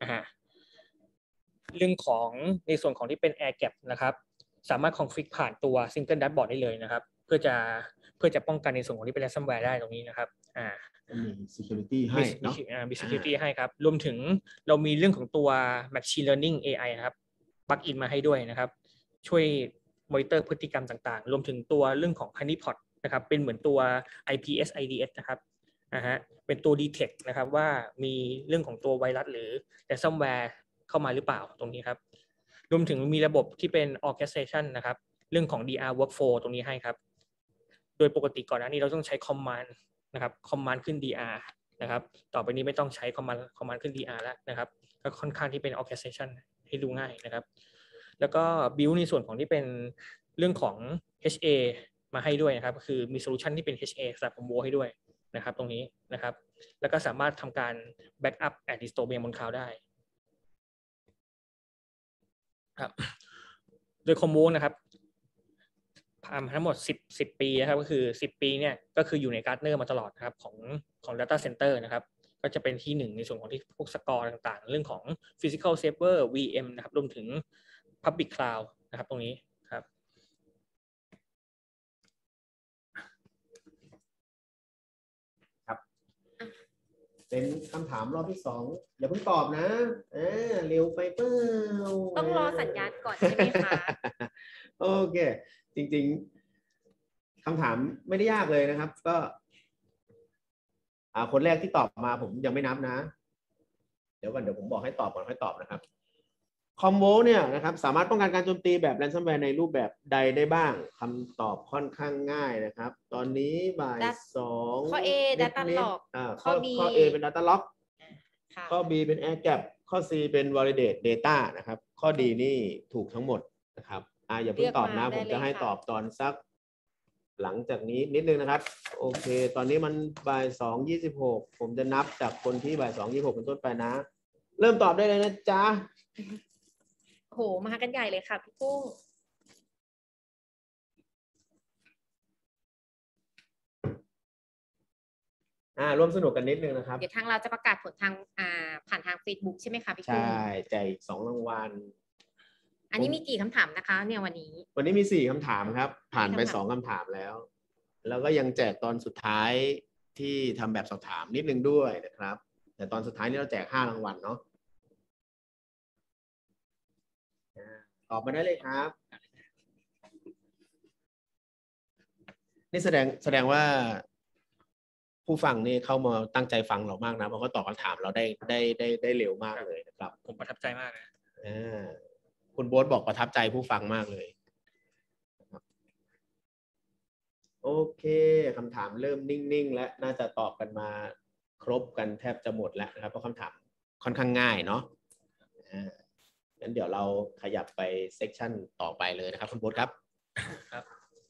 เรื่องของในส่วนของที่เป็น air gap นะครับสามารถ config ผ่านตัว single dashboard ได้เลยนะครับเพื่อจะป้องกันในส่วนของที่เป็น ransomware ได้ตรงนี้นะครับ
มี security ให้เนาะ
มี security ให้ครับรวมถึงเรามีเรื่องของตัว machine learning AI นะครับ plug in มาให้ด้วยนะครับช่วยมอนิเตอร์พฤติกรรมต่างๆรวมถึงตัวเรื่องของ Honeypot นะครับเป็นเหมือนตัว IPS IDS นะครับเป็นตัว detect นะครับว่ามีเรื่องของตัวไวรัสหรือ ransomware เข้ามาหรือเปล่าตรงนี้ครับรวมถึงมีระบบที่เป็น orchestration นะครับเรื่องของ DR workflow ตรงนี้ให้ครับโดยปกติก่อนหน้านี้เราต้องใช้ command นะครับ command ขึ้น DR นะครับต่อไปนี้ไม่ต้องใช้ command ขึ้น DR แล้วนะครับก็ค่อนข้างที่เป็น orchestration ให้ดูง่ายนะครับแล้วก็ build ในส่วนของที่เป็นเรื่องของ HA มาให้ด้วยนะครับก็คือมีโซลูชันที่เป็น HA สำหรับ Comvo ให้ด้วยนะครับตรงนี้นะครับแล้วก็สามารถทำการ backup and restore บน cloud ได้ครับโดย Comvo นะครับทั้งหมด10 ปีนะครับก็คือ10 ปีเนี่ยก็คืออยู่ใน Gartner มาตลอดนะครับของ Data Center นะครับก็จะเป็นที่หนึ่งในส่วนของที่พวกสกอร์ต่างๆเรื่องของ Physical Server VM นะครับรวมถึง Public Cloud นะครับตรงนี้ครับ
เป็นคำถามรอบที่2อย่าเพิ่งตอบนะเร็วไปเปล่า
ต้องรอสัญญาณก่อนใช่ไหมคะ
โอเคจริงๆคำถามไม่ได้ยากเลยนะครับก็คนแรกที่ตอบมาผมยังไม่นับนะเดี๋ยวผมบอกให้ตอบก่อนค่อยตอบนะครับคอมโบเนี่ยนะครับสามารถป้องกันการโจมตีแบบแรนซัมแวร์ในรูปแบบใดได้บ้างคำตอบค่อนข้างง่ายนะครับตอนนี้บ่าย2
ข้อ A Data Lock
ข้อ A เป็น Data Lock ข้อ B เป็น Air Gap ข้อ C เป็น Validate Data นะครับข้อ D นี่ถูกทั้งหมดนะครับอย่าเพิ่งตอบนะผมจะให้ตอบตอนสักหลังจากนี้นิดนึงนะครับโอเคตอนนี้มันบ่าย2:26ผมจะนับจากคนที่บ่าย2:26เป็นต้นไปนะเริ่มตอบได้เลยนะจ๊ะ
โหมากันใหญ่เลยค่ะพี่กุ้ง
ร่วมสนุกกันนิดนึงนะครับ
เดี๋ยวทางเราจะประกาศผลทางผ่านทาง Facebook ใช่ไหมคะพี่กุ้ง
ใช่แจกอีก2รางวัล
อันนี้มีกี่คำถามนะคะเนี่ยวันนี้
มี4คำถามครับผ่านไป2คำถามแล้วก็ยังแจกตอนสุดท้ายที่ทำแบบสอบถามนิดนึงด้วยนะครับแต่ตอนสุดท้ายนี้เราแจก5รางวัลเนาะตอบมาได้เลยครับนี่แสดงว่าผู้ฟังนี่เข้ามาตั้งใจฟังเรามากนะเพราะเขาตอบคำถามเราได้เร็วมากเลยนะครับ
ผมประทับใจมากนะ
คุณโบ๊ทบอกประทับใจผู้ฟังมากเลยโอเคคำถามเริ่มนิ่งๆแล้วน่าจะตอบกันมาครบกันแทบจะหมดแล้วนะครับเพราะคำถามค่อนข้างง่ายเนาะงั้นเดี๋ยวเราขยับไปเซกชันต่อไปเลยนะครับคุณโบ๊ทครับ
ครับ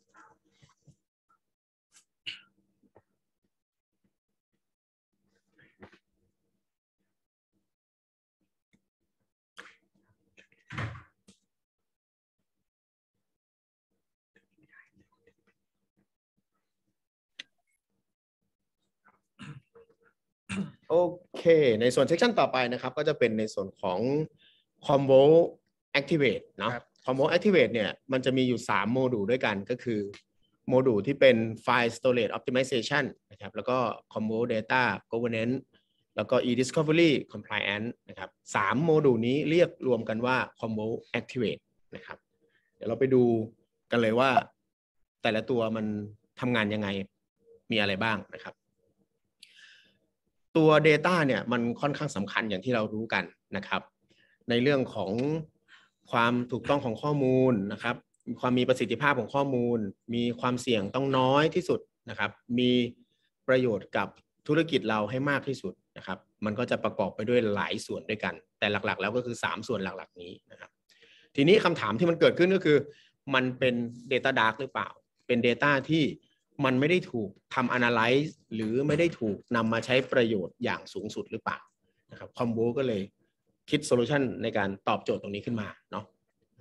โอเคในส่วนเซกชันต่อไปนะครับก็จะเป็นในส่วนของ Combo Activate เนาะ Combo Activate เนี่ยมันจะมีอยู่3โมดูลด้วยกันก็คือโมดูลที่เป็น File Storage Optimization นะครับแล้วก็ Combo Data Governance แล้วก็ e-discovery compliance นะครับ3โมดูลนี้เรียกรวมกันว่า Combo Activate นะครับเดี๋ยวเราไปดูกันเลยว่าแต่ละตัวมันทำงานยังไงมีอะไรบ้างนะครับตัว Data เนี่ยมันค่อนข้างสำคัญอย่างที่เรารู้กันนะครับในเรื่องของความถูกต้องของข้อมูลนะครับความมีประสิทธิภาพของข้อมูลมีความเสี่ยงต้องน้อยที่สุดนะครับมีประโยชน์กับธุรกิจเราให้มากที่สุดนะครับมันก็จะประกอบไปด้วยหลายส่วนด้วยกันแต่หลักๆแล้วก็คือ3ส่วนหลักๆนี้นะครับทีนี้คำถามที่มันเกิดขึ้นก็คือมันเป็น Data Dark หรือเปล่าเป็น Data ที่มันไม่ได้ถูกทำ analyze หรือไม่ได้ถูกนำมาใช้ประโยชน์อย่างสูงสุดหรือเปล่านะครับคอมโบก็เลยคิดโซลูชันในการตอบโจทย์ตรงนี้ขึ้นมาเนาะ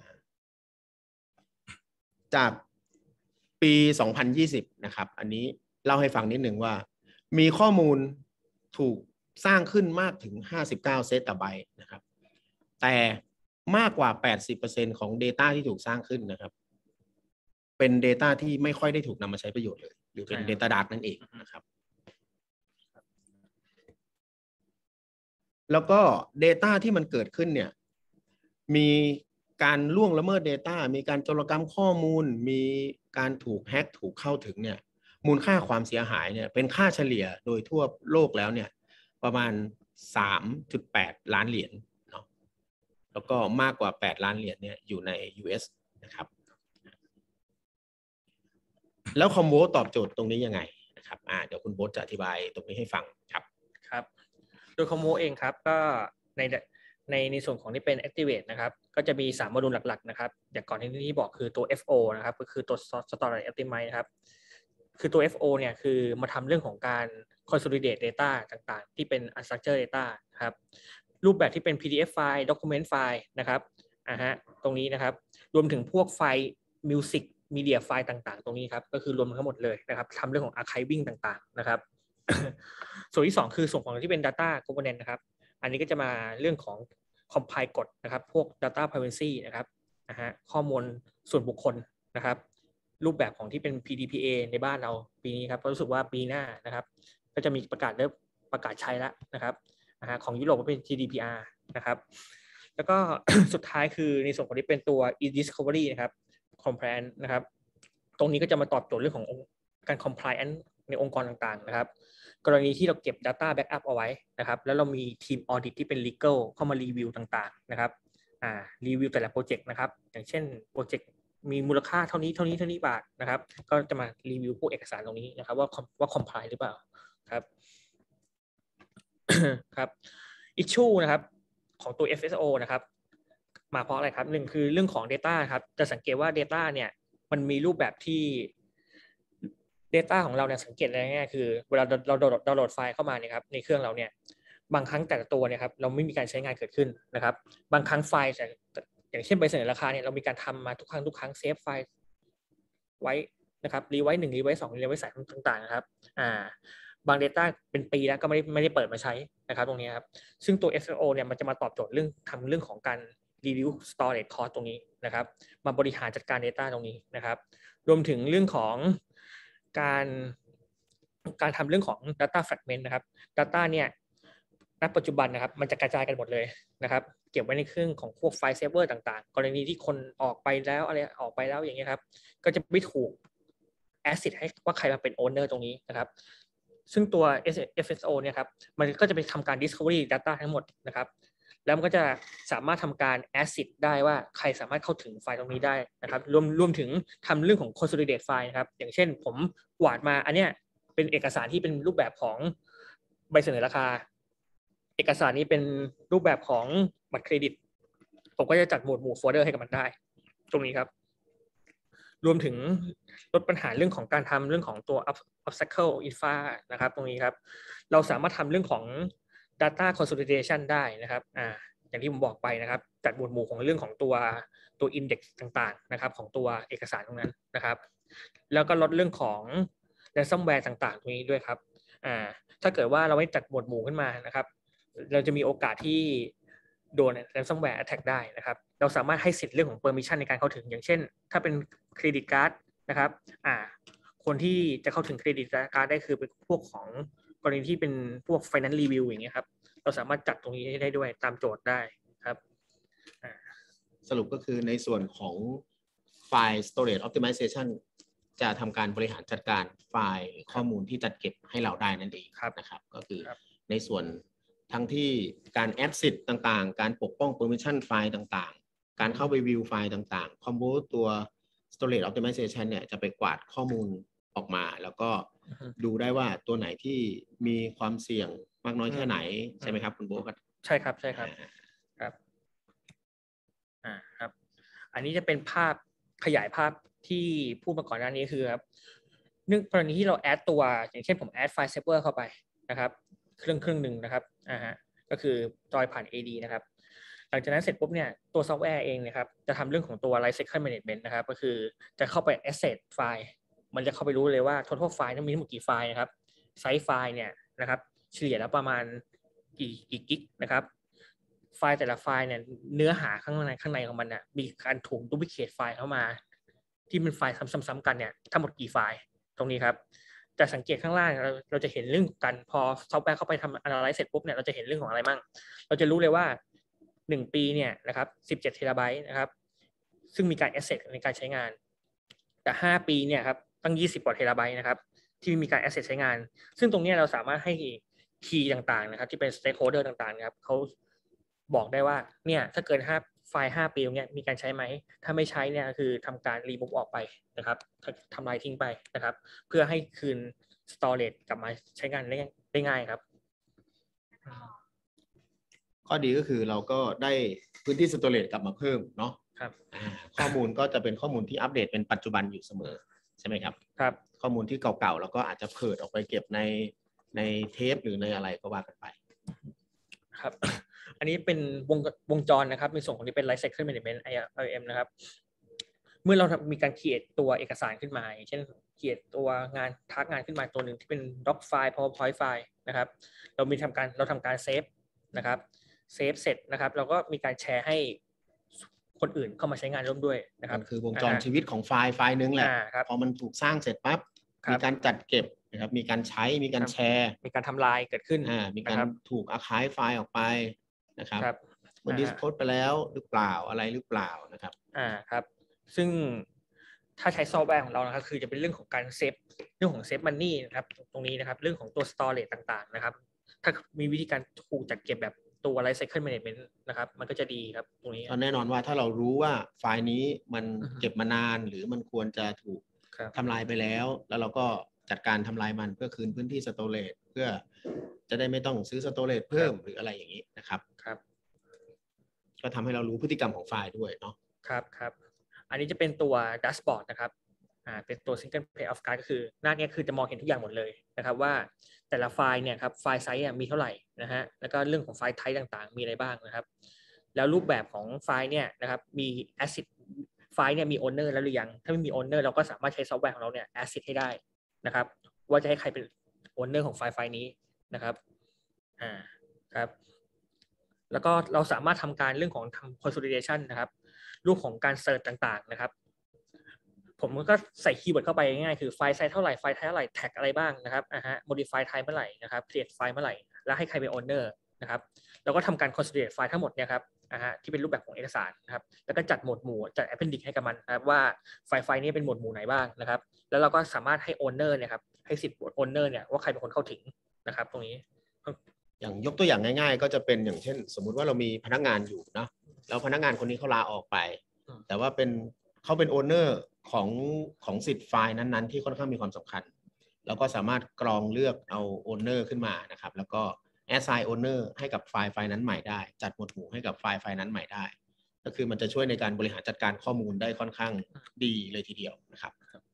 จากปี 2020 นะครับอันนี้เล่าให้ฟังนิดหนึ่งว่ามีข้อมูลถูกสร้างขึ้นมากถึง59เซตต่อไบต์นะครับแต่มากกว่า 80% ของ Data ที่ถูกสร้างขึ้นนะครับเป็น Data ที่ไม่ค่อยได้ถูกนำมาใช้ประโยชน์เลยหรือเป็น Data Dark นั่นเองนะครับแล้วก็ Data ที่มันเกิดขึ้นเนี่ยมีการล่วงละเมิด Data มีการโจรกรรมข้อมูลมีการถูกแฮ็กถูกเข้าถึงเนี่ยมูลค่าความเสียหายเนี่ยเป็นค่าเฉลี่ยโดยทั่วโลกแล้วเนี่ยประมาณ 3.8 ล้านเหรียญเนาะแล้วก็มากกว่า8ล้านเหรียญเนี่ยอยู่ใน US นะครับแล้วคอมโบตอบโจทย์ตรงนี้ยังไงนะครับเดี๋ยวคุณโบ๊ทจะอธิบายตรงนี้ให้ฟังครับ
ครับโดยคอมโบเองครับก็ในส่วนของที่เป็น Activate นะครับก็จะมี3โมดูลหลักๆนะครับอย่างก่อนที่บอกคือตัว FO นะครับก็คือตัว Storage Optimize นะครับคือตัว FO เนี่ยคือมาทำเรื่องของการ consolidate data ต่างๆที่เป็น unstructured data ครับรูปแบบที่เป็น PDF ไฟล์ document ไฟล์นะครับตรงนี้นะครับรวมถึงพวกไฟล์ music media file ต่างๆตรงนี้ครับก็คือรวมทั้งหมดเลยนะครับทำเรื่องของ archiving ต่างๆนะครับ ส่วนที่2คือส่วนของที่เป็น data component นะครับอันนี้ก็จะมาเรื่องของ compile กฎนะครับพวก data privacy นะครับข้อมูลส่วนบุคคลนะครับรูปแบบของที่เป็น PDPA ในบ้านเราปีนี้ครับเพราะรู้สึกว่าปีหน้านะครับก็จะมีประกาศใช้แล้วนะครับของยุโรปก็เป็น GDPR นะครับแล้วก็ สุดท้ายคือในส่วนของที่เป็นตัว e-discovery นะครับ compliance นะครับตรงนี้ก็จะมาตอบโจทย์เรื่องของการ compliance ในองค์กรต่างๆนะครับกรณีที่เราเก็บ data backup เอาไว้นะครับแล้วเรามีทีม audit ที่เป็น legal เข้ามารีวิวต่างๆนะครับรีวิวแต่ละโปรเจกต์นะครับอย่างเช่นโปรเจกต์มีมูลค่าเท่านี้บาทนะครับก็จะมารีวิวพวกเอกสารตรงนี้นะครับว่า comply หรือเปล่าครับ ครับ issue นะครับของตัว FSO นะครับมาเพราะอะไรครับหนึ่งคือเรื่องของ data ครับจะสังเกตว่า data เนี่ยมันมีรูปแบบที่ data ของเราเนี่ยสังเกตง่ายๆคือเวลาเราดาวน์โหลดไฟล์เข้ามาเนี่ยครับในเครื่องเราเนี่ยบางครั้งแต่ละตัวเนี่ยครับเราไม่มีการใช้งานเกิดขึ้นนะครับบางครั้งไฟล์อย่างเช่นใบเสนอราคาเนี่ยเรามีการทำมาทุกครั้งเซฟไฟล์ไว้นะครับรีไวซ์1รีไวซ์2รีไวซ์3ต่างๆนะครับบาง data เป็นปีแล้วก็ไม่ได้เปิดมาใช้นะครับตรงนี้ครับซึ่งตัว FSO เนี่ยมันจะมาตอบโจทย์เรื่องของการ reduce storage cost ตรงนี้นะครับมาบริหารจัดการ data ตรงนี้นะครับรวมถึงเรื่องของการทำเรื่องของ data fragment นะครับ data เนี่ยณปัจจุบันนะครับมันจะกระจายกันหมดเลยนะครับเก็บไว้ในเครื่องของพวกไฟล์เซิร์ฟเวอร์ต่างๆกรณีที่คนออกไปแล้วอะไรออกไปแล้วอย่างเงี้ยครับก็จะไม่ถูก asset ให้ว่าใครมาเป็น owner ตรงนี้นะครับซึ่งตัว FSO เนี่ยครับมันก็จะไปทำการ discovery data ทั้งหมดนะครับแล้วมันก็จะสามารถทำการ asset ได้ว่าใครสามารถเข้าถึงไฟล์ตรงนี้ได้นะครับรวมถึงทำเรื่องของ consolidate ไฟล์นะครับอย่างเช่นผมกวาดมาอันเนี้ยเป็นเอกสารที่เป็นรูปแบบของใบเสนอราคาเอกสารนี้เป็นรูปแบบของบัตรเครดิตผมก็จะจัดหมวดหมู่โฟลเดอร์ให้กับมันได้ตรงนี้ครับรวมถึงลดปัญหาเรื่องของการทำเรื่องของตัว obstacle infra นะครับตรงนี้ครับเราสามารถทำเรื่องของ data consolidation ได้นะครับอย่างที่ผมบอกไปนะครับจัดหมวดหมู่ของเรื่องของตัว index ต่างๆนะครับของตัวเอกสารตรงนั้นนะครับแล้วก็ลดเรื่องของ ransomware ต่างๆตรงนี้ด้วยครับถ้าเกิดว่าเราไม่จัดหมวดหมู่ขึ้นมานะครับเราจะมีโอกาสที่โดน ransomware attack ได้นะครับเราสามารถให้สิทธิ์เรื่องของ permission ในการเข้าถึงอย่างเช่นถ้าเป็นเครดิตการ์ดนะครับคนที่จะเข้าถึงเครดิตการ์ดได้คือเป็นพวกของกรณีที่เป็นพวก finance review อย่างเงี้ยครับเราสามารถจัดตรงนี้ได้ด้วยตามโจทย์ได้ครับ
สรุปก็คือในส่วนของไฟล์ storage optimization จะทำการบริหารจัดการไฟล์ข้อมูลที่จัดเก็บให้เราได้นั่นเองนะครับก็คือในส่วนทั้งที่การ add set ต่างๆการปกป้อง permission ไฟล์ต่างๆการเข้าไป view ไฟล์ต่างๆ combo ตัว storage optimization เนี่ยจะไปกวาดข้อมูลออกมาแล้วก็ดูได้ว่าตัวไหนที่มีความเสี่ยงมากน้อยแค่ไหนใช่ไหมครับคุณโบ๊ท
ใช่ครับครับครับอันนี้จะเป็นภาพขยายภาพที่พูดมาก่อนหน้านี้คือครับเนื่องกรณีที่เราแอดตัวอย่างเช่นผมแอดไฟล์เซิร์ฟเวอร์เข้าไปนะครับเครื่องหนึ่งนะครับก็คือจอยผ่าน AD นะครับหลังจากนั้นเสร็จปุ๊บเนี่ยตัวซอฟต์แวร์เองนะครับจะทำเรื่องของตัว Lifecycle Management นะครับก็คือจะเข้าไป Asset ไฟล์มันจะเข้าไปรู้เลยว่า total ไฟล์มีทั้งหมดกี่ไฟล์นะครับไซส์ไฟล์เนี่ยนะครับเฉลี่ยแล้วประมาณกี่กิกนะครับไฟล์แต่ละไฟล์เนี่ยเนื้อหาข้างในของมันเนี่ยมีการถูกดูพลิเคทไฟล์เข้ามาที่เป็นไฟล์ซ้ำๆกันเนี่ยทั้งหมดกี่ไฟล์ตรงนี้ครับจะสังเกตข้างล่างเราจะเห็นเรื่องกันพอซอฟต์แวร์เข้าไปทำ analyze เสร็จปุ๊บเนี่ยเราจะเห็นเรื่องของอะไรบ้างเราจะรู้เลยว่า1 ปีเนี่ยนะครับ17 เทราไบต์นะครับซึ่งมีการ asset ในการใช้งานแต่5 ปีเนี่ยครับตั้ง20 กว่าเทราไบต์นะครับที่มีการ asset ใช้งานซึ่งตรงนี้เราสามารถให้คีย์ต่างๆนะครับที่เป็น stakeholder ต่างๆนะครับเขาบอกได้ว่าเนี่ยถ้าเกินไฟล์5 ปีตรงนี้มีการใช้ไหมถ้าไม่ใช้เนี่ยคือทำการ remove ออกไปนะครับทำลายทิ้งไปนะครับเพื่อให้คืน storage กลับมาใช้งานได้ง่ายครับ
ข้อดีก็คือเราก็ได้พื้นที่ storage กลับมาเพิ่มเนาะ
ครับ
ข้อมูลก็จะเป็นข้อมูลที่อัปเดตเป็นปัจจุบันอยู่เสมอใช่ไหมครับ
ครับ
ข้อมูลที่เก่าๆแล้วก็อาจจะเพิดออกไปเก็บในเทปหรือในอะไรก็ว่ากันไป
ครับอันนี้เป็นวงจรนะครับในส่วนของที่เป็น Lifecycle Management IAM นะครับเมื่อเรามีการ create ตัวเอกสารขึ้นมาเช่น create ตัวงานทักงานขึ้นมาตัวหนึ่งที่เป็น doc file powerpoint file นะครับเราทำการเซฟนะครับเซฟเสร็จนะครับเราก็มีการแชร์ให้คนอื่นเข้ามาใช้งานร่วมด้วยนะครับ
คือวงจรชีวิตของไฟล์นึงแหละพอมันถูกสร้างเสร็จปั๊บมีการจัดเก็บนะครับมีการใช้มีการแชร์
มีการทำลายเกิดขึ้น
มีการถูกอาร์คายไฟล์ออกไปนะครับมันดิสโพสไปแล้วหรือเปล่าอะไรหรือเปล่านะครับ
ครับซึ่งถ้าใช้ซอฟต์แวร์ของเรานะครับคือจะเป็นเรื่องของการเซฟเรื่องของเซฟมันนี่นะครับตรงนี้นะครับเรื่องของตัว storage ต่างๆนะครับถ้ามีวิธีการถูกจัดเก็บแบบตัว life cycle management นะครับมันก็จะดีครับตรงนี้
แน่นอนว่าถ้าเรารู้ว่าไฟล์นี้มันเก็บมานานหรือมันควรจะถูกทำลายไปแล้วเราก็จัดการทำลายมันเพื่อคืนพื้นที่ storage เพื่อจะได้ไม่ต้องซื้อ storage เพิ่มหรืออะไรอย่างนี้นะครับก็ทำให้เรารู้พฤติกรรมของไฟล์ด้วยเนาะ
ครับอันนี้จะเป็นตัวแดชบอร์ดนะครับเป็นตัว single pane of glass ก็คือหน้านี้คือจะมองเห็นทุกอย่างหมดเลยนะครับว่าแต่ละไฟล์เนี่ยครับไฟล์ไซส์มีเท่าไหร่นะฮะแล้วก็เรื่องของไฟล์ไทป์ต่างๆมีอะไรบ้างนะครับแล้วรูปแบบของไฟล์เนี่ยนะครับมี asset ไฟล์เนี่ยมี owner แล้วหรือยังถ้าไม่มี owner เราก็สามารถใช้ซอฟต์แวร์ของเราเนี่ย asset ให้ได้นะครับว่าจะให้ใครเป็น owner ของไฟล์นี้นะครับครับแล้วก็เราสามารถทำการเรื่องของทำ consolidation นะครับรูปของการเสิร์ชต่างๆนะครับผมก็ใส่คีย์เวิร์ดเข้าไปง่ายๆคือไฟล์ไซส์เท่าไหร่ไฟล์ไทป์เท่าไหร่แท็กอะไรบ้างนะครับmodify type เมื่อไหร่นะครับ create ไฟล์เมื่อไหร่แล้วให้ใครเป็น owner นะครับแล้วก็ทำการ consolidate ไฟล์ทั้งหมดเนี่ยครับที่เป็นรูปแบบของเอกสารนะครับแล้วก็จัดหมวดหมู่จัด appendix ให้กับมันนะครับว่าไฟล์นี้เป็นหมวดหมู่ไหนบ้างนะครับแล้วเราก็สามารถให้ owner เนี่ยครับให้สิทธิ์ owner เนี่ยว่าใครเป็นคนเข้าถึงนะครับตรงนี้
อย่างยกตัวอย่างง่ายๆก็จะเป็นอย่างเช่นสมมุติว่าเรามีพนักงานอยู่นะแล้วพนักงานคนนี้เขาลาออกไปแต่ว่าเขาเป็นโอนเนอร์ของสิทธิ์ไฟล์นั้นๆที่ค่อนข้างมีความสำคัญเราก็สามารถกรองเลือกเอาโอนเนอร์ขึ้นมานะครับแล้วก็ assign owner ให้กับไฟล์นั้นใหม่ได้จัดหมวดหมู่ให้กับไฟล์นั้นใหม่ได้ก็คือมันจะช่วยในการบริหารจัดการข้อมูลได้ค่อนข้างดีเลยทีเดียวนะครับ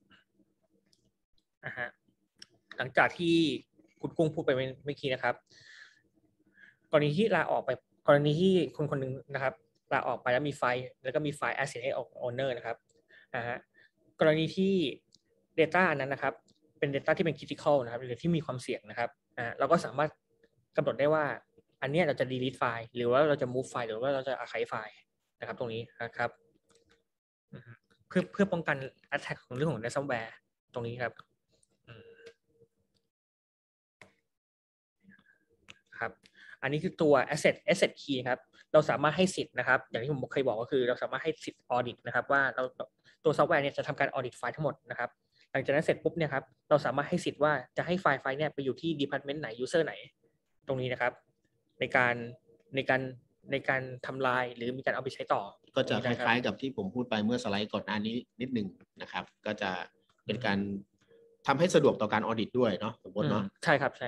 หลังจากที่คุณกุ้งพูดไปเมื่อกี้นะครับกรณีที่ลาออกไปกรณีที่คนหนึ่งนะครับลาออกไปแล้วมีไฟล์แล้วก็มีไฟล์ asset ให้ owner นะครับกรณีที่ data นั้นนะครับเป็น data ที่เป็น critical นะครับหรือที่มีความเสี่ยงนะครับเราก็สามารถกำหนดได้ว่าอันนี้เราจะ delete ไฟล์หรือว่าเราจะ move ไฟล์หรือว่าเราจะ archive ไฟล์นะครับตรงนี้นะครับเพื่อป้องกัน attack ของเรื่องของ ransomware ตรงนี้ครับอันนี้คือตัว asset key ครับเราสามารถให้สิทธิ์นะครับอย่างที่ผมเคยบอกก็คือเราสามารถให้สิทธิ์ audit นะครับว่าตัวซอฟต์แวร์เนี่ยจะทำการ audit ไฟล์ทั้งหมดนะครับหลังจากนั้นเสร็จปุ๊บเนี่ยครับเราสามารถให้สิทธิ์ว่าจะให้ไฟล์เนี่ยไปอยู่ที่ department ไหน user ไหนตรงนี้นะครับในการทำลายหรือมีการเอาไปใช้ต่อ
ก็จะคล้ายๆกับที่ผมพูดไปเมื่อสไลด์ก่อนหน้านี้นิดหนึ่งนะครับก็จะเป็นการทำให้สะดวกต่อการ audit ด้วยเนาะสมมติเนาะ
ใช่ครับ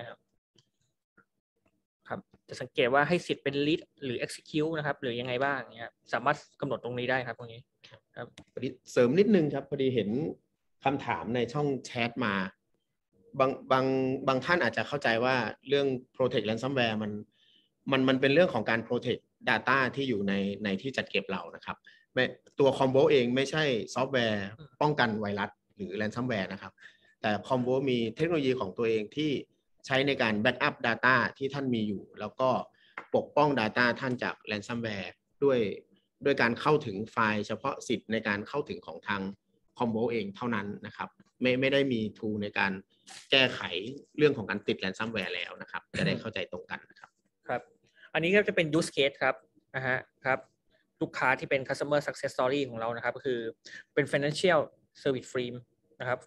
จะสังเกตว่าให้สิทธิ์เป็น lead หรือ execute นะครับหรือยังไงบ้างเนี่ยสามารถกำหนดตรงนี้ได้ครับตรงนี้ครับ
พอดีเสริมนิดนึงครับพอดีเห็นคำถามในช่องแชทมาบางท่านอาจจะเข้าใจว่าเรื่อง protect ransomware มันเป็นเรื่องของการ protect data ที่อยู่ในที่จัดเก็บเรานะครับตัว Combo เองไม่ใช่ซอฟต์แวร์ป้องกันไวรัสหรือ ransomware นะครับแต่ Combo มีเทคโนโลยีของตัวเองที่ใช้ในการแบ็กอัพ Data ที่ท่านมีอยู่แล้วก็ปกป้อง Data ท่านจาก ransomware ด้วยการเข้าถึงไฟล์เฉพาะสิทธิ์ในการเข้าถึงของทาง Combo เองเท่านั้นนะครับไม่ได้มี tool ในการแก้ไขเรื่องของการติด ransomware แล้วนะครับจะได้เข้าใจตรงกันนะครับ
ครับอันนี้ก็จะเป็น use case ครับครับลูกค้าที่เป็น customer success story ของเรานะครับก็คือเป็น financial service firm นะครับ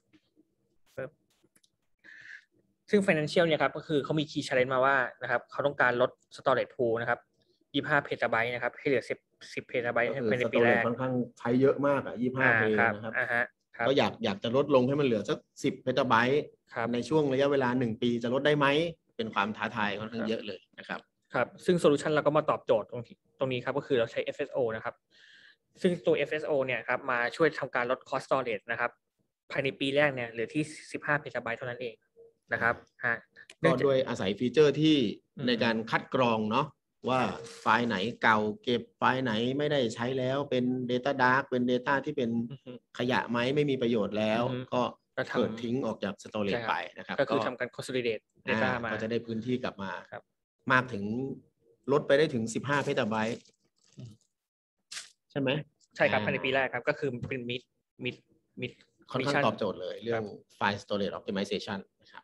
ซึ่ง financial เนี่ยครับก็คือเขามี key challenge มาว่านะครับเขาต้องการลด storage pool นะครับ25 petabyte นะครับให้เหลือ10 petabyte ภายในปีแรก
ค่อนข้างใช้เยอะมาก25 เพนะครับก็อยากจะลดลงให้มันเหลือสัก10 petabyte ในช่วงระยะเวลา1 ปีจะลดได้ไหมเป็นความท้าทายค่อนข้างเยอะเลยนะครับ
ครับซึ่งโซลูชันเราก็มาตอบโจทย์ตรงนี้ครับก็คือเราใช้ FSO นะครับซึ่งตัว FSO เนี่ยครับมาช่วยทำการลด cost storage นะครับภายในปีแรกเนี่ยเหลือที่15 petabyte เท่านั้นเองนะครับ
ก็ด้วยอาศัยฟีเจอร์ที่ในการคัดกรองเนาะว่าไฟล์ไหนเก่าเก็บไฟล์ไหนไม่ได้ใช้แล้วเป็น Data Dark เป็น Data ที่เป็นขยะไหมไม่มีประโยชน์แล้วก็เกิดทิ้งออกจาก storage ไปนะครับ
ก็คือทำการ consolidate data มา
ก็จะได้พื้นที่กลับมา
ครับ
มากถึงลดไปได้ถึง15 เพตาไบต์ใช่ไหม
ใช่ครับภายในปีแรกครับก็คือเป็นmid
ค่อนข้างตอบโจทย์เลยเรื่อง file storage optimization นะครับ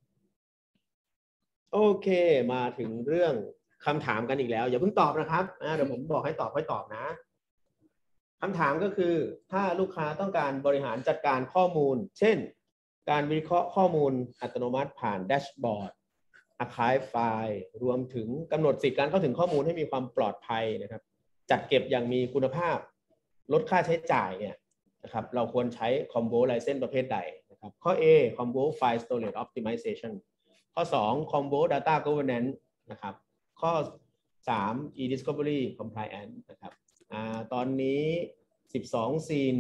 โอเคมาถึงเรื่องคำถามกันอีกแล้วอย่าเพิ่งตอบนะครับเดี๋ยวผมบอกให้ตอบค่อยตอบนะคำถามก็คือถ้าลูกค้าต้องการบริหารจัดการข้อมูลเช่นการวิเคราะห์ข้อมูลอัตโนมัติผ่านแดชบอร์ด archive ไฟล์รวมถึงกำหนดสิทธิการเข้าถึงข้อมูลให้มีความปลอดภัยนะครับจัดเก็บอย่างมีคุณภาพลดค่าใช้จ่ายเนี่ยนะครับเราควรใช้ Combo License ประเภทใดนะครับข้อ A Combo File Storage Optimization ข้อ 2 Combo Data Governance นะครับข้อ 3 e-discovery compliance นะครับตอนนี้1241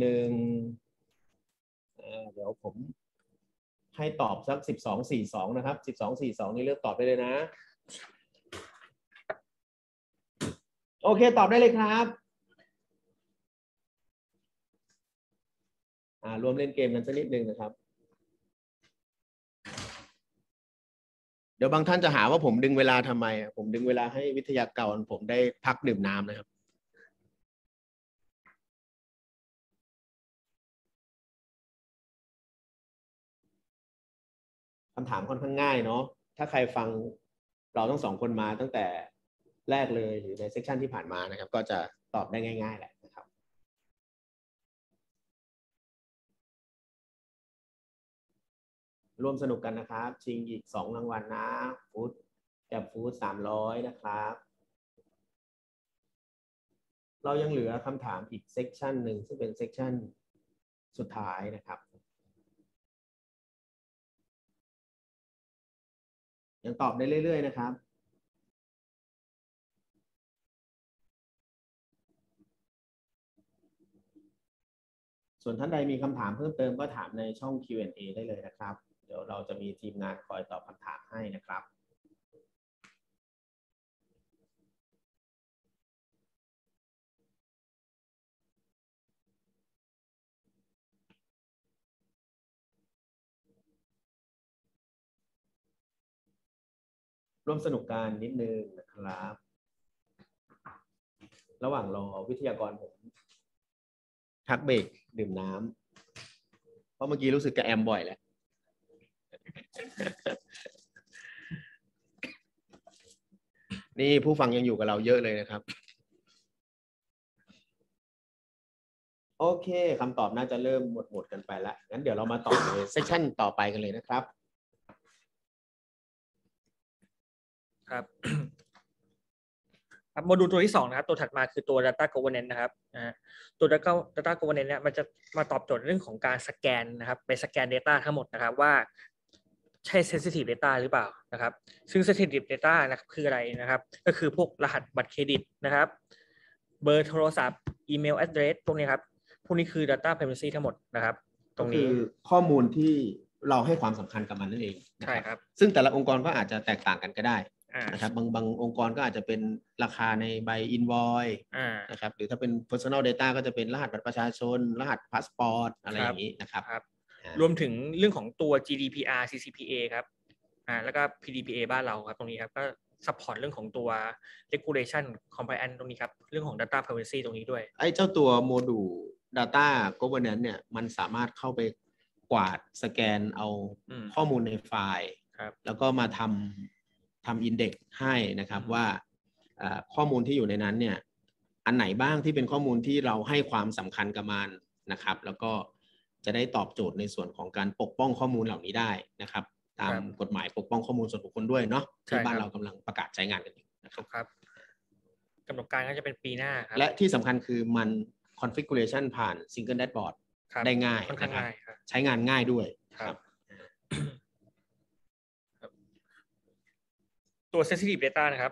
เดี๋ยวผมให้ตอบสัก1242นะครับ1242นี่เลือกตอบได้เลยนะโอเคตอบได้เลยครับรวมเล่นเกมกันสักนิดนึงนะครับเดี๋ยวบางท่านจะหาว่าผมดึงเวลาทำไมผมดึงเวลาให้วิทยากรผมได้พักดื่มน้ำนะครับคำถามค่อนข้างง่ายเนาะถ้าใครฟังเราทั้ง2คนมาตั้งแต่แรกเลยหรือในเซสชันที่ผ่านมานะครับก็จะตอบได้ง่ายๆแหละนะครับร่วมสนุกกันนะครับชิงอีก2รางวัลนะฟู้ดแกร็บฟู้ด300นะครับเรายังเหลือคำถามอีกเซสชันหนึ่งซึ่งเป็นเซสชันสุดท้ายนะครับยังตอบได้เรื่อยๆนะครับส่วนท่านใดมีคำถามเพิ่มเติมก็ถามในช่อง Q&A ได้เลยนะครับเดี๋ยวเราจะมีทีมงานคอยตอบคำถามให้นะครับร่วมสนุกกันนิดนึงนะครับระหว่างรอวิทยากรผมพักเบรกดื่มน้ำเพราะเมื่อกี้รู้สึกกระแอมบ่อยแล้วนี่ผู้ฟังยังอยู่กับเราเยอะเลยนะครับโอเคคำตอบน่าจะเริ่มหมดกันไปแล้วงั้นเดี๋ยวเรามาต่อในเซสชั่นต่อไปกันเลยนะครับ
ครับ โมดูลตัวที่2นะครับตัวถัดมาคือตัว Data Governance นะครับตัว Data Governance เนี่ยมันจะมาตอบโจทย์เรื่องของการสแกนนะครับไปสแกน Data ทั้งหมดนะครับว่าใช่ Sensitive Data หรือเปล่านะครับซึ่ง Sensitive Data นะครับคืออะไรนะครับก็คือพวกรหัสบัตรเครดิตนะครับเบอร์โทรศัพท์อีเมล address พวกนี้ครับพวกนี้คือ Data Privacy ทั้งหมดนะครับตรงนี้
คือข้อมูลที่เราให้ความสำคัญกับมันนั่นเอง
ใช่ครับ
ซึ่งแต่ละองค์กรก็อาจจะแตกต่างกันก็ได้นะครับบางองค์กรก็อาจจะเป็นราคาในใบ invoice นะครับหรือถ้าเป็น personal data ก็จะเป็นรหัสบัตรประชาชนรหัสพาสปอร์ตอะไรอย่างนี้นะครับ
รวมถึงเรื่องของตัว GDPR CCPA ครับแล้วก็ PDPA บ้านเราครับตรงนี้ครับก็ support เรื่องของตัว regulation compliance ตรงนี้ครับเรื่องของ data privacy ตรงนี้ด้วย
ไอ้เจ้าตัวโมดูล data governance เนี่ยมันสามารถเข้าไปกวาดสแกนเอาข้อมูลในไฟล์แล้วก็มาทำอินเด็กซ์ให้นะครับว่าข้อมูลที่อยู่ในนั้นเนี่ยอันไหนบ้างที่เป็นข้อมูลที่เราให้ความสำคัญกับมันนะครับแล้วก็จะได้ตอบโจทย์ในส่วนของการปกป้องข้อมูลเหล่านี้ได้นะครับตามกฎหมายปกป้องข้อมูลส่วนบุคคลด้วยเนาะที่บ้านเรากำลังประกาศใช้งานกันอยู่นะครับ
กำหนดการก็จะเป็นปีหน้าครับ
และที่สำคัญคือมัน configuration ผ่าน single dashboard ได้ง่ายนะครับใช้งานง่ายด้วยครับ
ตัว sensitive data นะครับ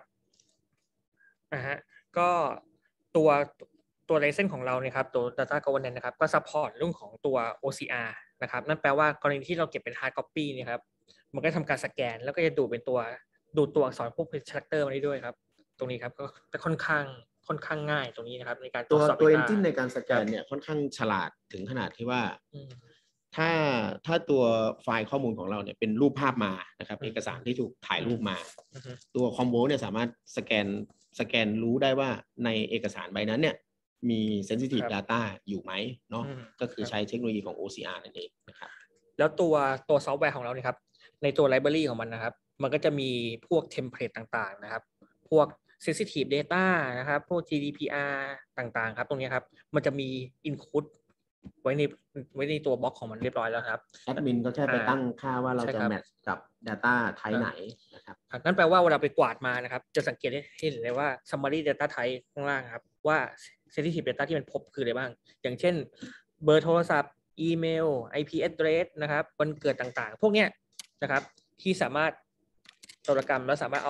ก็ตัว license ของเราเนี่ยครับตัว data governance นะครับก็ support เรื่องของตัว OCR นะครับนั่นแปลว่ากรณีที่เราเก็บเป็น hard copy เนี่ยครับมันก็ทำการสแกนแล้วก็จะดูดตัวอักษรพวก character มาได้ด้วยครับตรงนี้ครับก็จะค่อนข้างง่ายตรงนี้นะครับในการตร
ตัว
วจสอบ
ตัว
data
engine ในการสแกนเนี่ยค่อนข้างฉลาดถึงขนาดที่ว่า
อืม
ถ้าตัวไฟล์ข้อมูลของเราเนี่ยเป็นรูปภาพมานะครับ
อืม
เอกสารที่ถูกถ่ายรูปมา
อือฮึ
ตัวคอมโบเนี่ยสามารถสแกนรู้ได้ว่าในเอกสารใบนั้นเนี่ยมี sensitive
ครับ
data อยู่ไหมเนาะ
อืม
ก็คือ
ครับ
ใช้เทคโนโลยีของ OCR นั่นเองนะครับ
แล้วตัวซอฟต์แวร์ของเราเนี่ยครับในตัวไลบรารีของมันนะครับมันก็จะมีพวกเทมเพลตต่างๆนะครับพวก sensitive data นะครับพวก GDPR ต่างๆครับตรงนี้ครับมันจะมี include ไว้ในตัวบล็อกของมันเรียบร้อยแล้วครับ
แอดมินก็แค่ไปตั้งค่าว่าเรา
ใช่
จะ
ครับ
แมทช์กับ data ไทป์ไหนนะครับ
นั่นแปลว่าเวลาไปกวาดมานะครับจะสังเกตได้เห็นเลยว่า summary data type ข้างล่างครับว่า sensitive data ที่มันพบคืออะไรบ้างอย่างเช่นเบอร์โทรศัพท์อีเมล IP address นะครับวันเกิดต่างๆพวกเนี้ยนะครับที่สามารถโจรกรรมแล้วสามารถเอา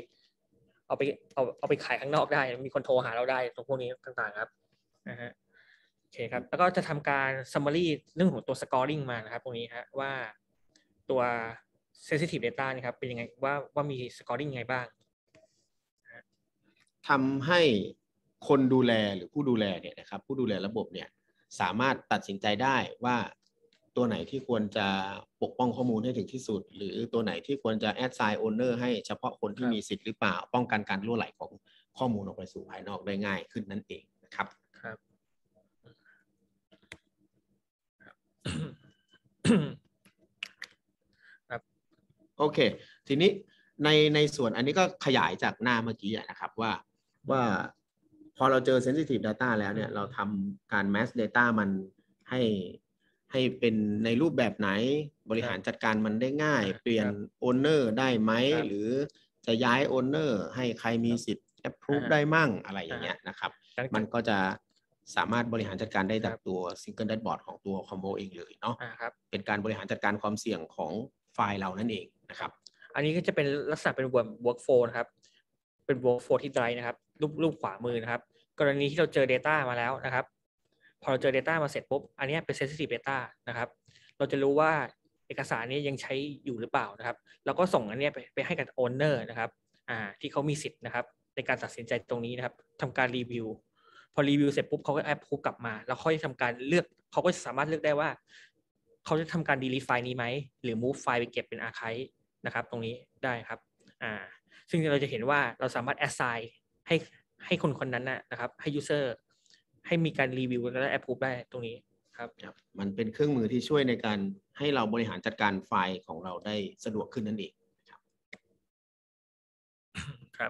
ไปขายข้างนอกได้มีคนโทรหาเราได้ตรงพวกนี้ต่างๆครับนะฮะโอเคครับแล้วก็จะทำการ summary เรื่องของตัว scoring มานะครับตรงนี้ฮะว่าตัว sensitive data นี่ครับเป็นยังไงว่ามี scoring ยังไงบ้าง
ทำให้คนดูแลหรือผู้ดูแลเนี่ยนะครับผู้ดูแลระบบเนี่ยสามารถตัดสินใจได้ว่าตัวไหนที่ควรจะปกป้องข้อมูลให้ถึงที่สุด หรือตัวไหนที่ควรจะ assign owner ให้เฉพาะคนที่มีสิทธิ์หรือเปล่าป้องกันการรั่วไหลของข้อมูลออกไปสู่ภายนอกได้ง่ายขึ้นนั่นเองนะครับ
ครับครับ
โอเคทีนี้ในส่วนอันนี้ก็ขยายจากหน้าเมื่อกี้นะครับว่าพอเราเจอ sensitive data แล้วเนี่ยเราทำการ mass data มันให้เป็นในรูปแบบไหนบริหารจัดการมันได้ง่ายเปลี่ยน owner ได้ไหมหรือจะย้าย owner ให้ใครมีสิทธิ์ approve ได้มั่งอะไรอย่างเงี้ยนะครับมันก็จะสามารถบริหารจัดการได้จากตัว single dashboard ของตัว Combo เองเลยเนาะเป็นการบริหารจัดการความเสี่ยงของไฟล์เรานั่นเองนะครับ
อันนี้ก็จะเป็นลักษณะเป็น workflow นะครับเป็น workflow ที่ไดรฟ์นะครับรูปขวามือนะครับกรณีที่เราเจอ data มาแล้วนะครับพอเราเจอ data มาเสร็จปุ๊บอันนี้เป็น sensitive data นะครับเราจะรู้ว่าเอกสารนี้ยังใช้อยู่หรือเปล่านะครับแล้วก็ส่งอันนี้ไปให้กับ owner นะครับที่เขามีสิทธิ์นะครับในการตัดสินใจตรงนี้นะครับทำการรีวิวพอรีวิวเสร็จปุ๊บเขาก็แอปพูฟกลับมาแล้วค่อยทำการเลือกเขาก็สามารถเลือกได้ว่าเขาจะทำการ delete ไฟล์นี้ไหมหรือ move ไฟล์ไปเก็บเป็น archive นะครับตรงนี้ได้ครับซึ่งเราจะเห็นว่าเราสามารถ assign ให้คนนั้นนะครับให้ user ให้มีการรีวิวและ approve ได้ตรงนี้ครับ
มันเป็นเครื่องมือที่ช่วยในการให้เราบริหารจัดการไฟล์ของเราได้สะดวกขึ้นนั่นเอง
ครับ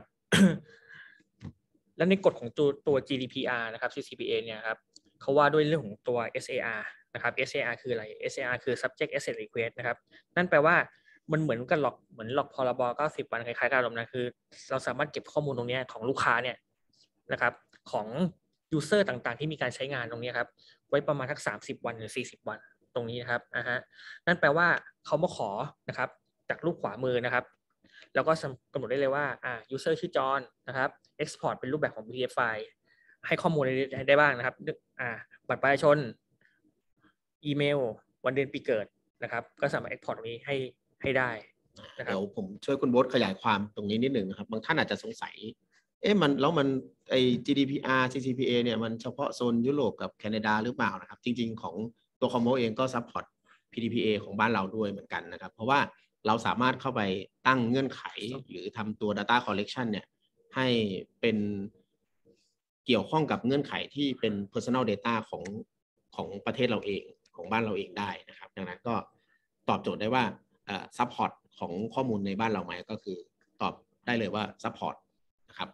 และในกฎของตัว GDPR นะครับ CCPA เนี่ยครับเขาว่าด้วยเรื่องของตัว SAR นะครับ SAR คืออะไร SAR คือ subject access request นะครับนั่นแปลว่ามันเหมือนกับเหมือนล็อกพรบ90 วันคล้ายๆกันนะคือเราสามารถเก็บข้อมูลตรงนี้ของลูกค้าเนี่ยนะครับของ user ต่างๆที่มีการใช้งานตรงนี้ครับไว้ประมาณสัก30 วันหรือ40 วันตรงนี้นะครับนั่นแปลว่าเขามาขอนะครับจากรูปขวามือนะครับแล้วก็กำหนดได้เลยว่าuser ชื่อจอห์นนะครับ export เป็นรูปแบบของ PDF ไฟล์ให้ข้อมูลได้บ้างนะครับบัตรประชาชนอีเมลวันเดือนปีเกิดนะครับก็สามารถ export ตรงนี้ให้ได้นะครับ
เดี๋ยวผมช่วยคุณโบ๊ทขยายความตรงนี้นิดหนึ่งนะครับบางท่านอาจจะสงสัยมันGDPR CCPA เนี่ยมันเฉพาะโซนยุโรปกับแคนาดาหรือเปล่านะครับจริงๆของตัว Combo เองก็ support PDPA ของบ้านเราด้วยเหมือนกันนะครับเพราะว่าเราสามารถเข้าไปตั้งเงื่อนไขหรือทำตัว data collection เนี่ยให้เป็นเกี่ยวข้องกับเงื่อนไขที่เป็น personal data ของประเทศเราเองของบ้านเราเองได้นะครับดังนั้นก็ตอบโจทย์ได้ว่าsupport ของข้อมูลในบ้านเราไหมก็คือตอบได้เลยว่า support นะครับ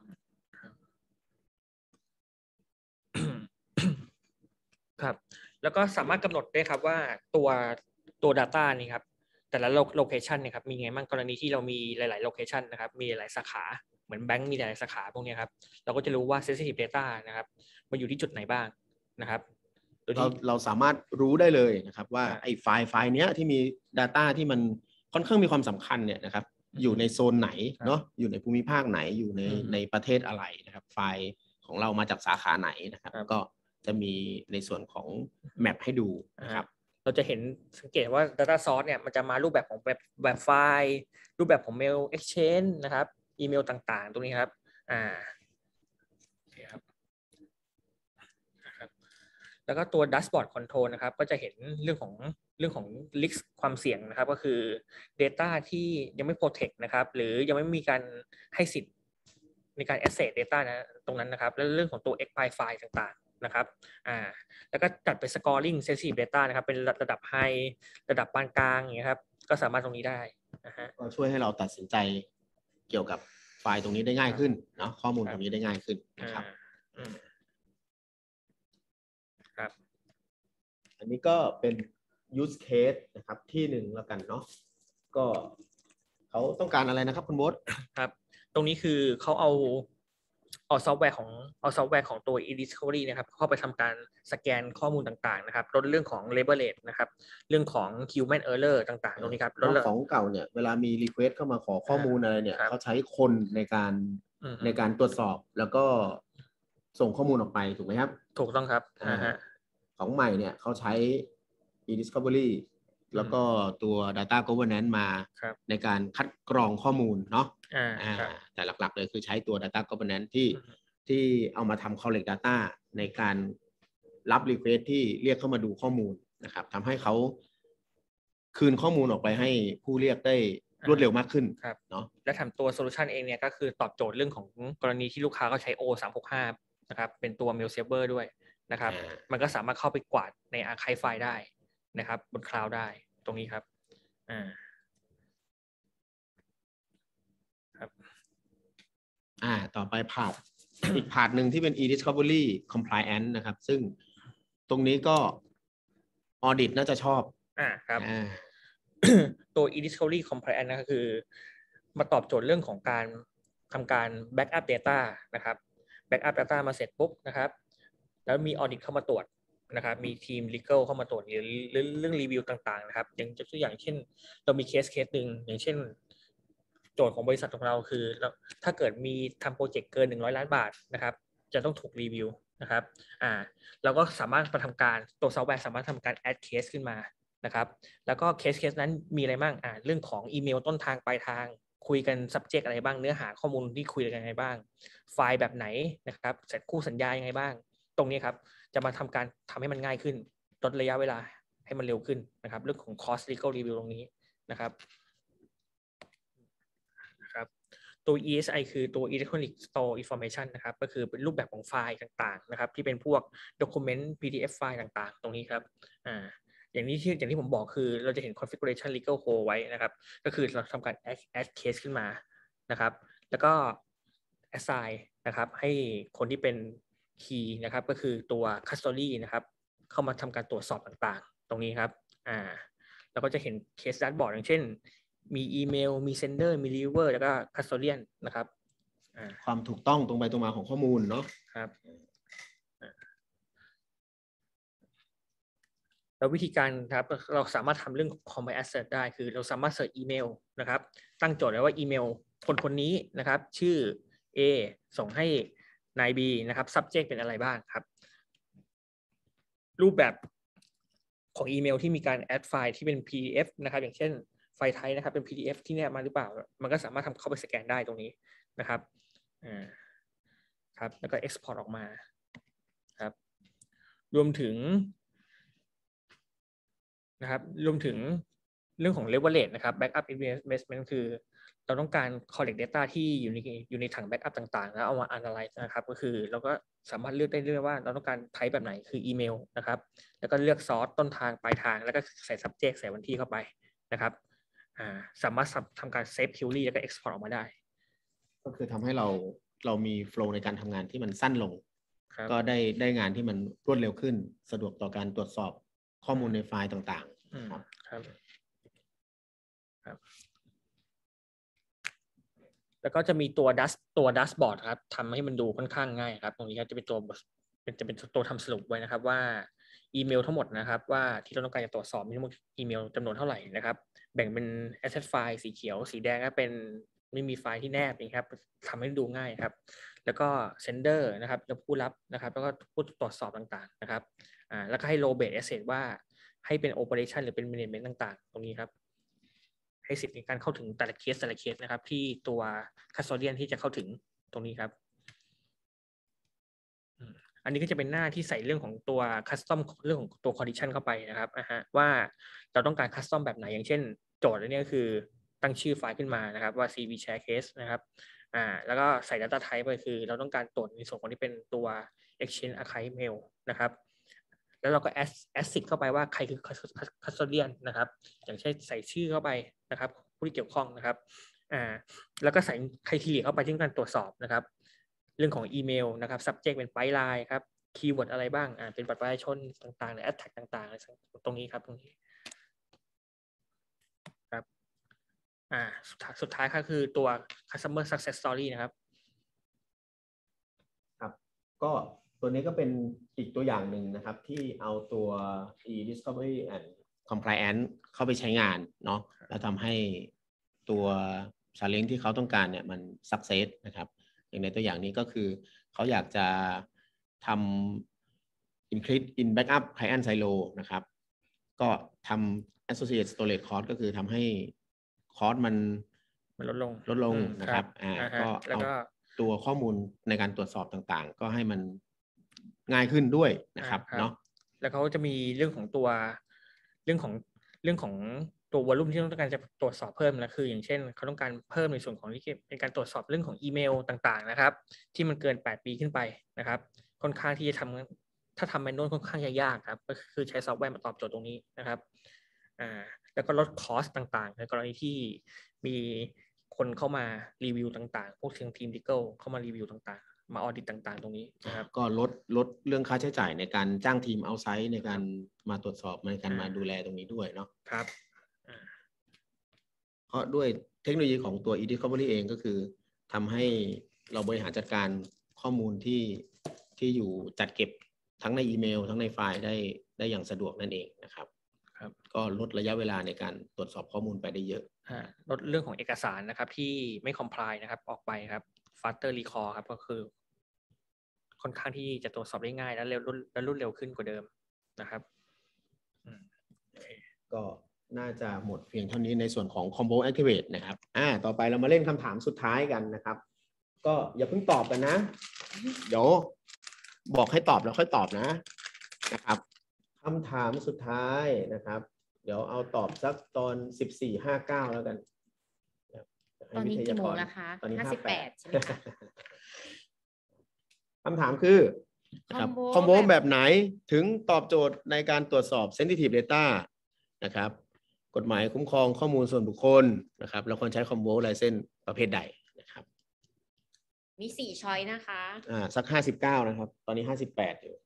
ครับแล้วก็สามารถกำหนดได้ครับว่าตัว data นี่ครับแต่ละโลเคชันเนี่ยครับมีไงบ้างกรณีที่เรามีหลายๆโลเคชันนะครับมีหลายสาขาเหมือนแบงก์มีหลายสาขาพวกนี้ครับเราก็จะรู้ว่า sensitive data นะครับมันอยู่ที่จุดไหนบ้างนะครับ
เราสามารถรู้ได้เลยนะครับว่าไอ้ไฟล์เนี้ยที่มี data ที่มันค่อนข้างมีความสำคัญเนี่ยนะครับอยู่ในโซนไหนเนาะอยู่ในภูมิภาคไหนอยู่ในประเทศอะไรนะครับไฟล์ของเรามาจากสาขาไหนนะครับก็จะมีในส่วนของแมปให้ดูนะครับ
เราจะเห็นสังเกตว่า data source เนี่ยมันจะมารูปแบบของแบบไฟล์รูปแบบของ mail exchange นะครับอีเมลต่างๆตรงนี้ครับโอเคครับแล้วก็ตัว dashboard control นะครับก็จะเห็นเรื่องของ risk ความเสี่ยงนะครับก็คือ data ที่ยังไม่ protect นะครับหรือยังไม่มีการให้สิทธิ์ในการ access data นะตรงนั้นนะครับแล้วเรื่องของตัว expire file ต่างๆนะครับแล้วก็จัดเป็น scoring sensitive data นะครับเป็นระดับ high ระดับปานกลางอย่างเงี้ยครับก็สามารถตรงนี้ได้นะฮะ
ก็ช่วยให้เราตัดสินใจเกี่ยวกับไฟล์ตรงนี้ได้ง่ายขึ้นเนาะข้อมูลตรงนี้ได้ง่ายขึ้นนะครับ
ครับ
อันนี้ก็เป็น use case นะครับที่หนึ่งแล้วกันเนาะก็เขาต้องการอะไรนะครับคุณโบ๊ท
ครับตรงนี้คือเขาเอาซอฟต์แวร์ของตัว e-discovery นะครับเข้าไปทำการสแกนข้อมูลต่างๆนะครับลดเรื่องของ labor rate นะครับเรื่องของ human error ต่างๆตรงนี้ครับ
ของเก่าเนี่ยเวลามี request เข้ามาขอข้อมูลอะไรเนี่ยเขาใช้คนในการตรวจสอบแล้วก็ส่งข้อมูลออกไปถูกไหมครับ
ถูกต้องครับ
ของใหม่เนี่ยเขาใช้ e-discovery แล้วก็ตัว data governance มาในการคัดกรองข้อมูลเนาะแต่หลักๆเลยคือใช้ตัว data governance ที่เอามาทำ collect data ในการรับ request ที่เรียกเข้ามาดูข้อมูลนะครับทำให้เขาคืนข้อมูลออกไปให้ผู้เรียกได้รวดเร็วมากขึ้นเนาะ
และทำตัวโซลูชันเองเนี่ยก็คือตอบโจทย์เรื่องของกรณีที่ลูกค้าก็ใช้ O365 นะครับเป็นตัว mail server ด้วยนะครับมันก็สามารถเข้าไปกวาดใน archive ไฟล์ได้นะครับบนคลาวด์ได้ตรงนี้ครับ
ต่อไปพาร์ท อีกพาร์ทหนึ่งที่เป็น e-discovery compliance นะครับซึ่งตรงนี้ก็ audit น่าจะชอบ
ครับ ตัว e-discovery compliance นะก็คือมาตอบโจทย์เรื่องของการทำการ backup data นะครับ backup data มาเสร็จปุ๊บนะครับแล้วมี audit เข้ามาตรวจนะครับมีทีม legal เข้ามาตรวจหรือเรื่องรีวิวต่างๆนะครับอย่างตัวอย่างเช่นเรามีเคสหนึ่งอย่างเช่นโจทย์ของบริษัทของเราคือถ้าเกิดมีทำโปรเจกต์เกิน100 ล้านบาทนะครับจะต้องถูกรีวิวนะครับเราก็สามารถทำการตัวซอฟต์แวร์สามารถทำการ add case ขึ้นมานะครับแล้วก็เคสนั้นมีอะไรบ้างเรื่องของอีเมลต้นทางปลายทางคุยกัน subject อะไรบ้างเนื้อหาข้อมูลที่คุยกันยังไงบ้างไฟล์แบบไหนนะครับเสร็จคู่สัญญายังไงบ้างตรงนี้ครับจะมาทำให้มันง่ายขึ้นลดระยะเวลาให้มันเร็วขึ้นนะครับเรื่องของ cost legal review ตรงนี้นะครับตัว ESI คือตัว Electronic Store Information นะครับก็คือเป็นรูปแบบของไฟล์ต่างๆนะครับที่เป็นพวก document PDF ไฟล์ต่างๆตรงนี้ครับอย่างที่ผมบอกคือเราจะเห็น configuration legal hold ไว้นะครับก็คือเราทำการ add case ขึ้นมานะครับแล้วก็ assign นะครับให้คนที่เป็น key นะครับก็คือตัว custody นะครับเข้ามาทำการตรวจสอบต่างๆตรงนี้ครับแล้วก็จะเห็น case dashboard อย่างเช่นมีอีเมลมีเซนเดอร์มีรีเวอร์แล้วก็คัสโตเดียนนะครับ
ความถูกต้องตรงไปตรงมาของข้อมูลเนาะ
ครับแล้ววิธีการครับเราสามารถทำเรื่อง combine assert ได้คือเราสามารถเสิร์ชอีเมลนะครับตั้งโจทย์ไว้ว่าอีเมลคนนี้นะครับชื่อ A ส่งให้นาย B นะครับ subject เป็นอะไรบ้างครับรูปแบบของอีเมลที่มีการ add ไฟล์ที่เป็น PDF นะครับอย่างเช่นไฟล์ไทยนะครับเป็น PDF ที่แนบมาหรือเปล่ามันก็สามารถเข้าไปสแกนได้ตรงนี้นะครับครับแล้วก็ export ออกมาครับรวมถึงเรื่องของ leverage นะครับ backup investment คือเราต้องการ collect data ที่อยู่ในถัง backup ต่างๆแล้วเอามา analyze นะครับก็คือเราก็สามารถเลือกได้ด้วยว่าเราต้องการ type แบบไหนคืออีเมลนะครับแล้วก็เลือก source ต้นทางปลายทางแล้วก็ใส่ subject ใส่วันที่เข้าไปนะครับสามารถทำการ save query แล้วก็ export ออกมาได้
ก็คือทำให้เรามี flow ในการทำงานที่มันสั้นลงก็ได้งานที่มันรวดเร็วขึ้นสะดวกต่อการตรวจสอบข้อมูลในไฟล์ต่างๆ
ครับแล้วก็จะมีตัวดัสบอร์ดครับทำให้มันดูค่อนข้างง่ายครับตรงนี้จะเป็นตัวทำสรุปไว้นะครับว่าอีเมลทั้งหมดนะครับว่าที่เราต้องการจะตรวจสอบมีทั้งหมดอีเมลจำนวนเท่าไหร่นะครับแบ่งเป็น asset file สีเขียวสีแดงก็เป็นไม่มีไฟล์ที่แนบนะครับทำให้ดูง่ายครับแล้วก็ sender นะครับแล้วผู้รับนะครับแล้วก็ผู้ตรวจสอบต่างๆนะครับแล้วก็ให้ row based asset ว่าให้เป็น operation หรือเป็น management ต่างๆตรงนี้ครับให้สิทธิ์ในการเข้าถึงแต่ละเคสนะครับที่ตัว custodian ที่จะเข้าถึงตรงนี้ครับอันนี้ก็จะเป็นหน้าที่ใส่เรื่องของตัวคัสตอมเรื่องของตัว condition เข้าไปนะครับว่าเราต้องการคัสตอมแบบไหนอย่างเช่นโจทย์อันนี้ก็คือตั้งชื่อไฟล์ขึ้นมานะครับว่า cv share case นะครับแล้วก็ใส่ data type ไปคือเราต้องการตรวจในส่วนของที่เป็นตัว exchange archive mail นะครับแล้วเราก็ assign เข้าไปว่าใครคือ custodian นะครับอย่างเช่นใส่ชื่อเข้าไปนะครับผู้ที่เกี่ยวข้องนะครับแล้วก็ใส่ criteria เข้าไปที่การตรวจสอบนะครับเรื่องของอีเมลนะครับ subject เป็นไฟล์ไลน์ครับคีย์เวิร์ดอะไรบ้างเป็นบัตรประชาชนต่างๆหรือ attack ต่างๆตรงนี้ครับตรงนี้ครับสุดท้ายก็คือตัว customer success story นะครับ
ครับก็ตัวนี้ก็เป็นอีกตัวอย่างหนึ่งนะครับที่เอาตัว e-discovery and compliance เข้าไปใช้งานเนาะแล้วทำให้ตัว challenge ที่เขาต้องการเนี่ยมัน success นะครับอย่างในตัวอย่างนี้ก็คือเขาอยากจะทำ increase in backup client silo นะครับก็ทำ associate storage cost ก็คือทำให้คอสมันลดลงนะครับก็เอาตัวข้อมูลในการตรวจสอบต่างๆก็ให้มันง่ายขึ้นด้วยนะครับเนาะ
แล้วเขาจะมีเรื่องของตัวตัววอลลุ่มที่ต้องการจะตรวจสอบเพิ่มนะคืออย่างเช่นเขาต้องการเพิ่มในส่วนของที่เป็นการตรวจสอบเรื่องของอีเมลต่างๆนะครับที่มันเกิน8 ปีขึ้นไปนะครับค่อนข้างที่จะถ้าทำแมนนวลค่อนข้างยากครับก็คือใช้ซอฟต์แวร์มาตอบโจทย์ตรงนี้นะครับแล้วก็ลดคอสต่างๆในกรณีที่มีคนเข้ามารีวิวต่างๆพวกทีมดิจิทัลเข้ามารีวิวต่างๆมาออดิตต่างๆตรงนี้นะครับ
ก็ลดเรื่องค่าใช้จ่ายในการจ้างทีมเอาไซต์ในการมาตรวจสอบในการมาดูแลตรงนี้ด้วยเนาะ
ครับ
เพราะด้วยเทคโนโลยีของตัว e-discovery เองก็คือทำให้เราบริหารจัดการข้อมูลที่อยู่จัดเก็บทั้งในอีเมลทั้งในไฟล์ได้อย่างสะดวกนั่นเองนะครับก็ลดระยะเวลาในการตรวจสอบข้อมูลไปได้เยอะ
ลดเรื่องของเอกสารนะครับที่ไม่ comply นะครับออกไปครับ faster recall ครับก็คือค่อนข้างที่จะตรวจสอบได้ง่ายและรวดเร็วขึ้นกว่าเดิมนะครับ
ก็น่าจะหมดเพียงเท่านี้ในส่วนของ combo activate นะครับต่อไปเรามาเล่นคำถามสุดท้ายกันนะครับก็อย่าเพิ่งตอบกันนะเดี๋ยวบอกให้ตอบแล้วค่อยตอบนะครับคำถามสุดท้ายนะครับเดี๋ยวเอาตอบสักตอน 14:59 แล้วกัน
ตอนนี้กี่โมงแล้วคะตอนนี้ 58ใช่ไหมคะ
คำถามคือคอมโบแบบไหนถึงตอบโจทย์ในการตรวจสอบ sensitive data นะครับกฎหมายคุ้มครองข้อมูลส่วนบุคคลนะครับเราควรใช้คอมโบlicenseประเภทใดนะครับ
มี4 ช้อยนะคะ
สัก59นะครับตอนนี้58อยู่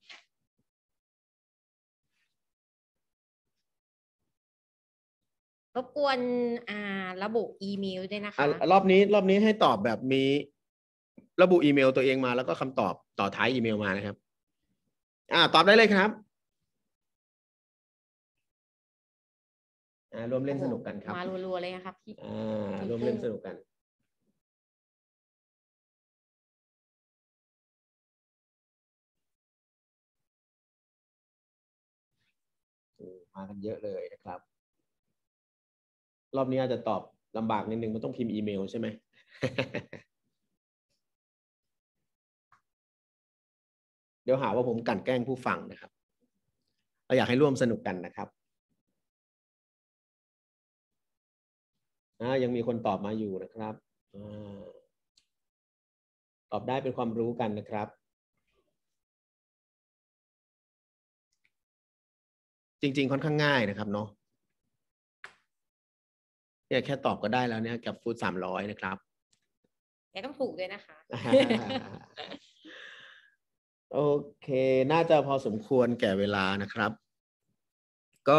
รบกวนระบุอีเมลด้วยนะคะ
รอบนี้ให้ตอบแบบมีระบุอีเมลตัวเองมาแล้วก็คำตอบต่อท้ายอีเมลมานะครับตอบได้เลยครับร่วมเล่นสนุกกันครับ
มารัวๆเลยนะครับพี่
ร่วมเล่นสนุกกันมากันเยอะเลยนะครับรอบนี้อาจจะตอบลำบากนิดนึงมันต้องพิมพ์อีเมลใช่ไหม เดี๋ยวหาว่าผมกลั่นแกล้งผู้ฟังนะครับเราอยากให้ร่วมสนุกกันนะครับยังมีคนตอบมาอยู่นะครับตอบได้เป็นความรู้กันนะครับจริงๆค่อนข้างง่ายนะครับเนาะเนี่ยแค่ตอบก็ได้แล้วเนี่ยกับฟู้ด300นะครับ
แต่ต้องถูกด้วยนะคะ
โอเคน่าจะพอสมควรแก่เวลานะครับก็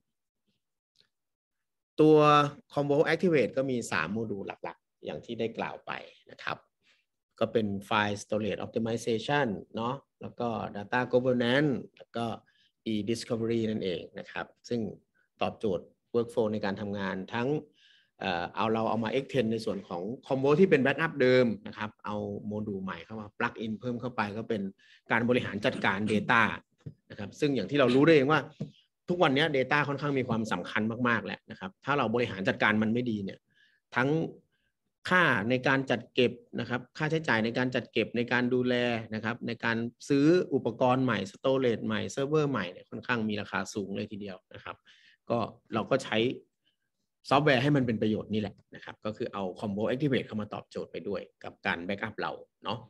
ตัว Combo Activate ก็มี3โมดูลหลักๆอย่างที่ได้กล่าวไปนะครับก็เป็น File Storage Optimization เนาะแล้วก็ Data Governance แล้วก็ e-discovery นั่นเองนะครับซึ่งตอบโจทย์ workflow ในการทำงานทั้งเราเอามา extend ในส่วนของ combo ที่เป็น backup เดิมนะครับเอาโมดูลใหม่เข้ามา plug in เพิ่มเข้าไปก็เป็นการบริหารจัดการ data นะครับซึ่งอย่างที่เรารู้ได้เองว่าทุกวันนี้ data ค่อนข้างมีความสำคัญมากๆแหละนะครับถ้าเราบริหารจัดการมันไม่ดีเนี่ยทั้งค่าในการจัดเก็บนะครับค่าใช้จ่ายในการจัดเก็บในการดูแลนะครับในการซื้ออุปกรณ์ใหม่สโตเรจใหม่เซิร์ฟเวอร์ใหม่เนี่ยค่อนข้างมีราคาสูงเลยทีเดียวนะครับก็เราก็ใช้ซอฟต์แวร์ให้มันเป็นประโยชน์นี่แหละนะครับก็คือเอา Combo Activate เข้ามาตอบโจทย์ไปด้วยกับการแบ็กอัพเราเนาะ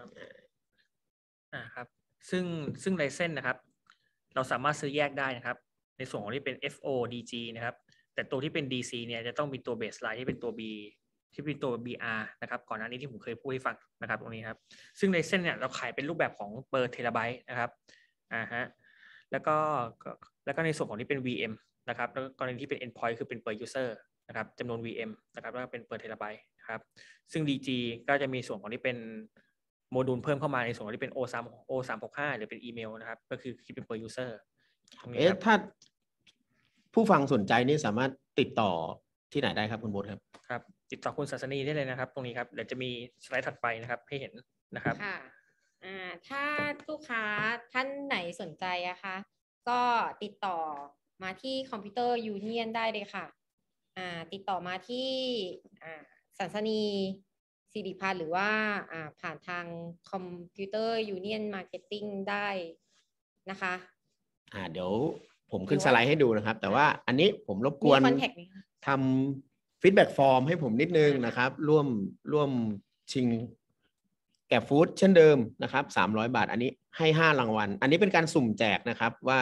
ครับซึ่งไลเซนส์นะครับเราสามารถซื้อแยกได้นะครับในส่วนของที่เป็น FODG นะครับแต่ตัวที่เป็น DC เนี่ยจะต้องมีตัวเบสไลน์ที่เป็นตัว B ที่เป็นตัว BR นะครับก่อนหน้านี้ที่ผมเคยพูดให้ฟังนะครับตรงนี้ครับซึ่งไลเซนส์เนี่ยเราขายเป็นรูปแบบของเปอร์เทราไบต์นะครับแล้วก็ในส่วนของที่เป็น VM นะครับแล้วก็กรณีที่เป็น endpoint คือเป็น per user นะครับจำนวน VM นะครับแล้วก็เป็น per terabyte นะครับซึ่ง DG ก็จะมีส่วนของที่เป็นโมดูลเพิ่มเข้ามาในส่วนของที่เป็น O365 หรือเป็นอีเมลนะครับก็คือคิดเป็น per user
ถ้าผู้ฟังสนใจนี่สามารถติดต่อที่ไหนได้ครับคุณโบ๊ทครับ
ครับติดต่อคุณศาสนีได้เลยนะครับตรงนี้ครับเดี๋ยวจะมีสไลด์ถัดไปนะครับให้เห็นนะครับ
ค่ะถ้าลูกค้าท่านไหนสนใจนะคะก็ติดต่อมาที่คอมพิวเตอร์ยูเนียนได้เลยค่ะติดต่อมาที่ศาสนีสิริพันธ์หรือว่าผ่านทางคอมพิวเตอร์ยูเนียนมาร์เก็ตติ้งได้นะคะ
เดี๋ยวผมขึ้นสไลด์ให้ดูนะครับแต่ว่าอันนี้ผมรบกวนทำฟีดแบ็กฟอร์มให้ผมนิดนึงนะครับร่วมชิงแก็บฟู้ดเช่นเดิมนะครับ300 บาทอันนี้ให้5 รางวัลอันนี้เป็นการสุ่มแจกนะครับว่า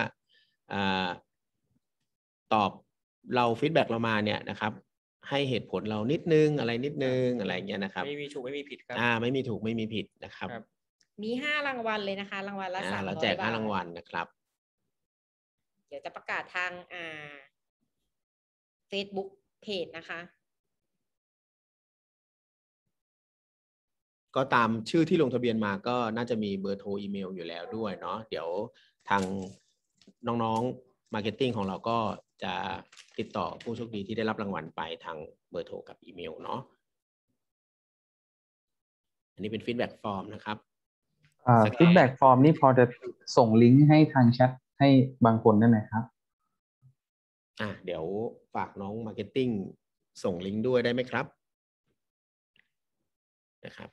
ตอบเราฟีดแบ็กเรามาเนี่ยนะครับให้เหตุผลเรานิดนึงอะไรนิดนึงอะไรเงี้ยนะครับ
ไม่มีถูกไม่มีผิดครับ
ไม่มีถูกไม่มีผิดนะครับ
มี5 รางวัลเลยนะคะรางวัลละ300 บาท
เราแจก5 รางวัลนะครับ
เดี๋ยวจะประกาศทางFacebook Page นะคะ
ก็ตามชื่อที่ลงทะเบียนมาก็น่าจะมีเบอร์โทรอีเมลอยู่แล้วด้วยเนาะเดี๋ยวทางน้องๆมาร์เก็ตติ้งของเราก็จะติดต่อผู้โชคดีที่ได้รับรางวัลไปทางเบอร์โทรกับอีเมลเนาะอันนี้เป็นฟีดแบ็กฟอร์มนะครับ
ฟีดแบ็กฟอร์มนี่พอจะส่งลิงก์ให้ทางแชทให้บางคนได้ไหมครับ
เดี๋ยวฝากน้องมาร์เก็ตติ้งส่งลิงก์ด้วยได้ไหมครับนะครับ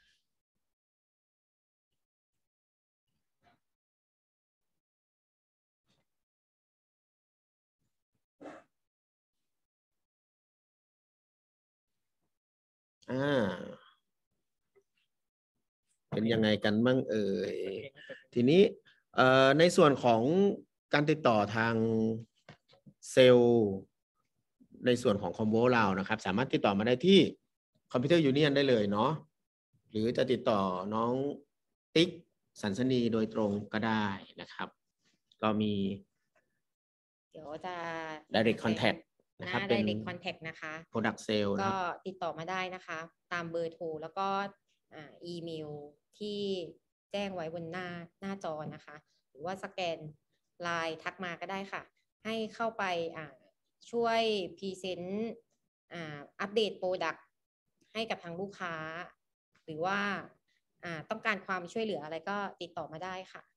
เป็นยังไงกันบ้างทีนี้ในส่วนของการติดต่อทางเซลล์ในส่วนของคอมโบเรานะครับสามารถติดต่อมาได้ที่คอมพิวเตอร์ยูเนียนได้เลยเนาะหรือจะติดต่อน้องติ๊กสันสนีโดยตรงก็ได้นะครับก็มี
เดี๋ยวจะ
direct contact นะครับเป็น
direct contact นะคะ
product sale
ก็ติดต่อมาได้นะคะตามเบอร์โทรแล้วก็อีเมลที่แจ้งไว้บนหน้าจอนะคะหรือว่าสแกนไลน์ทักมาก็ได้ค่ะให้เข้าไปช่วยพรีเซนต์อัปเดตโปรดักต์ให้กับทางลูกค้าหรือว่าต้องการความช่วยเหลืออะไรก็ติดต่อมาได้ค่ะ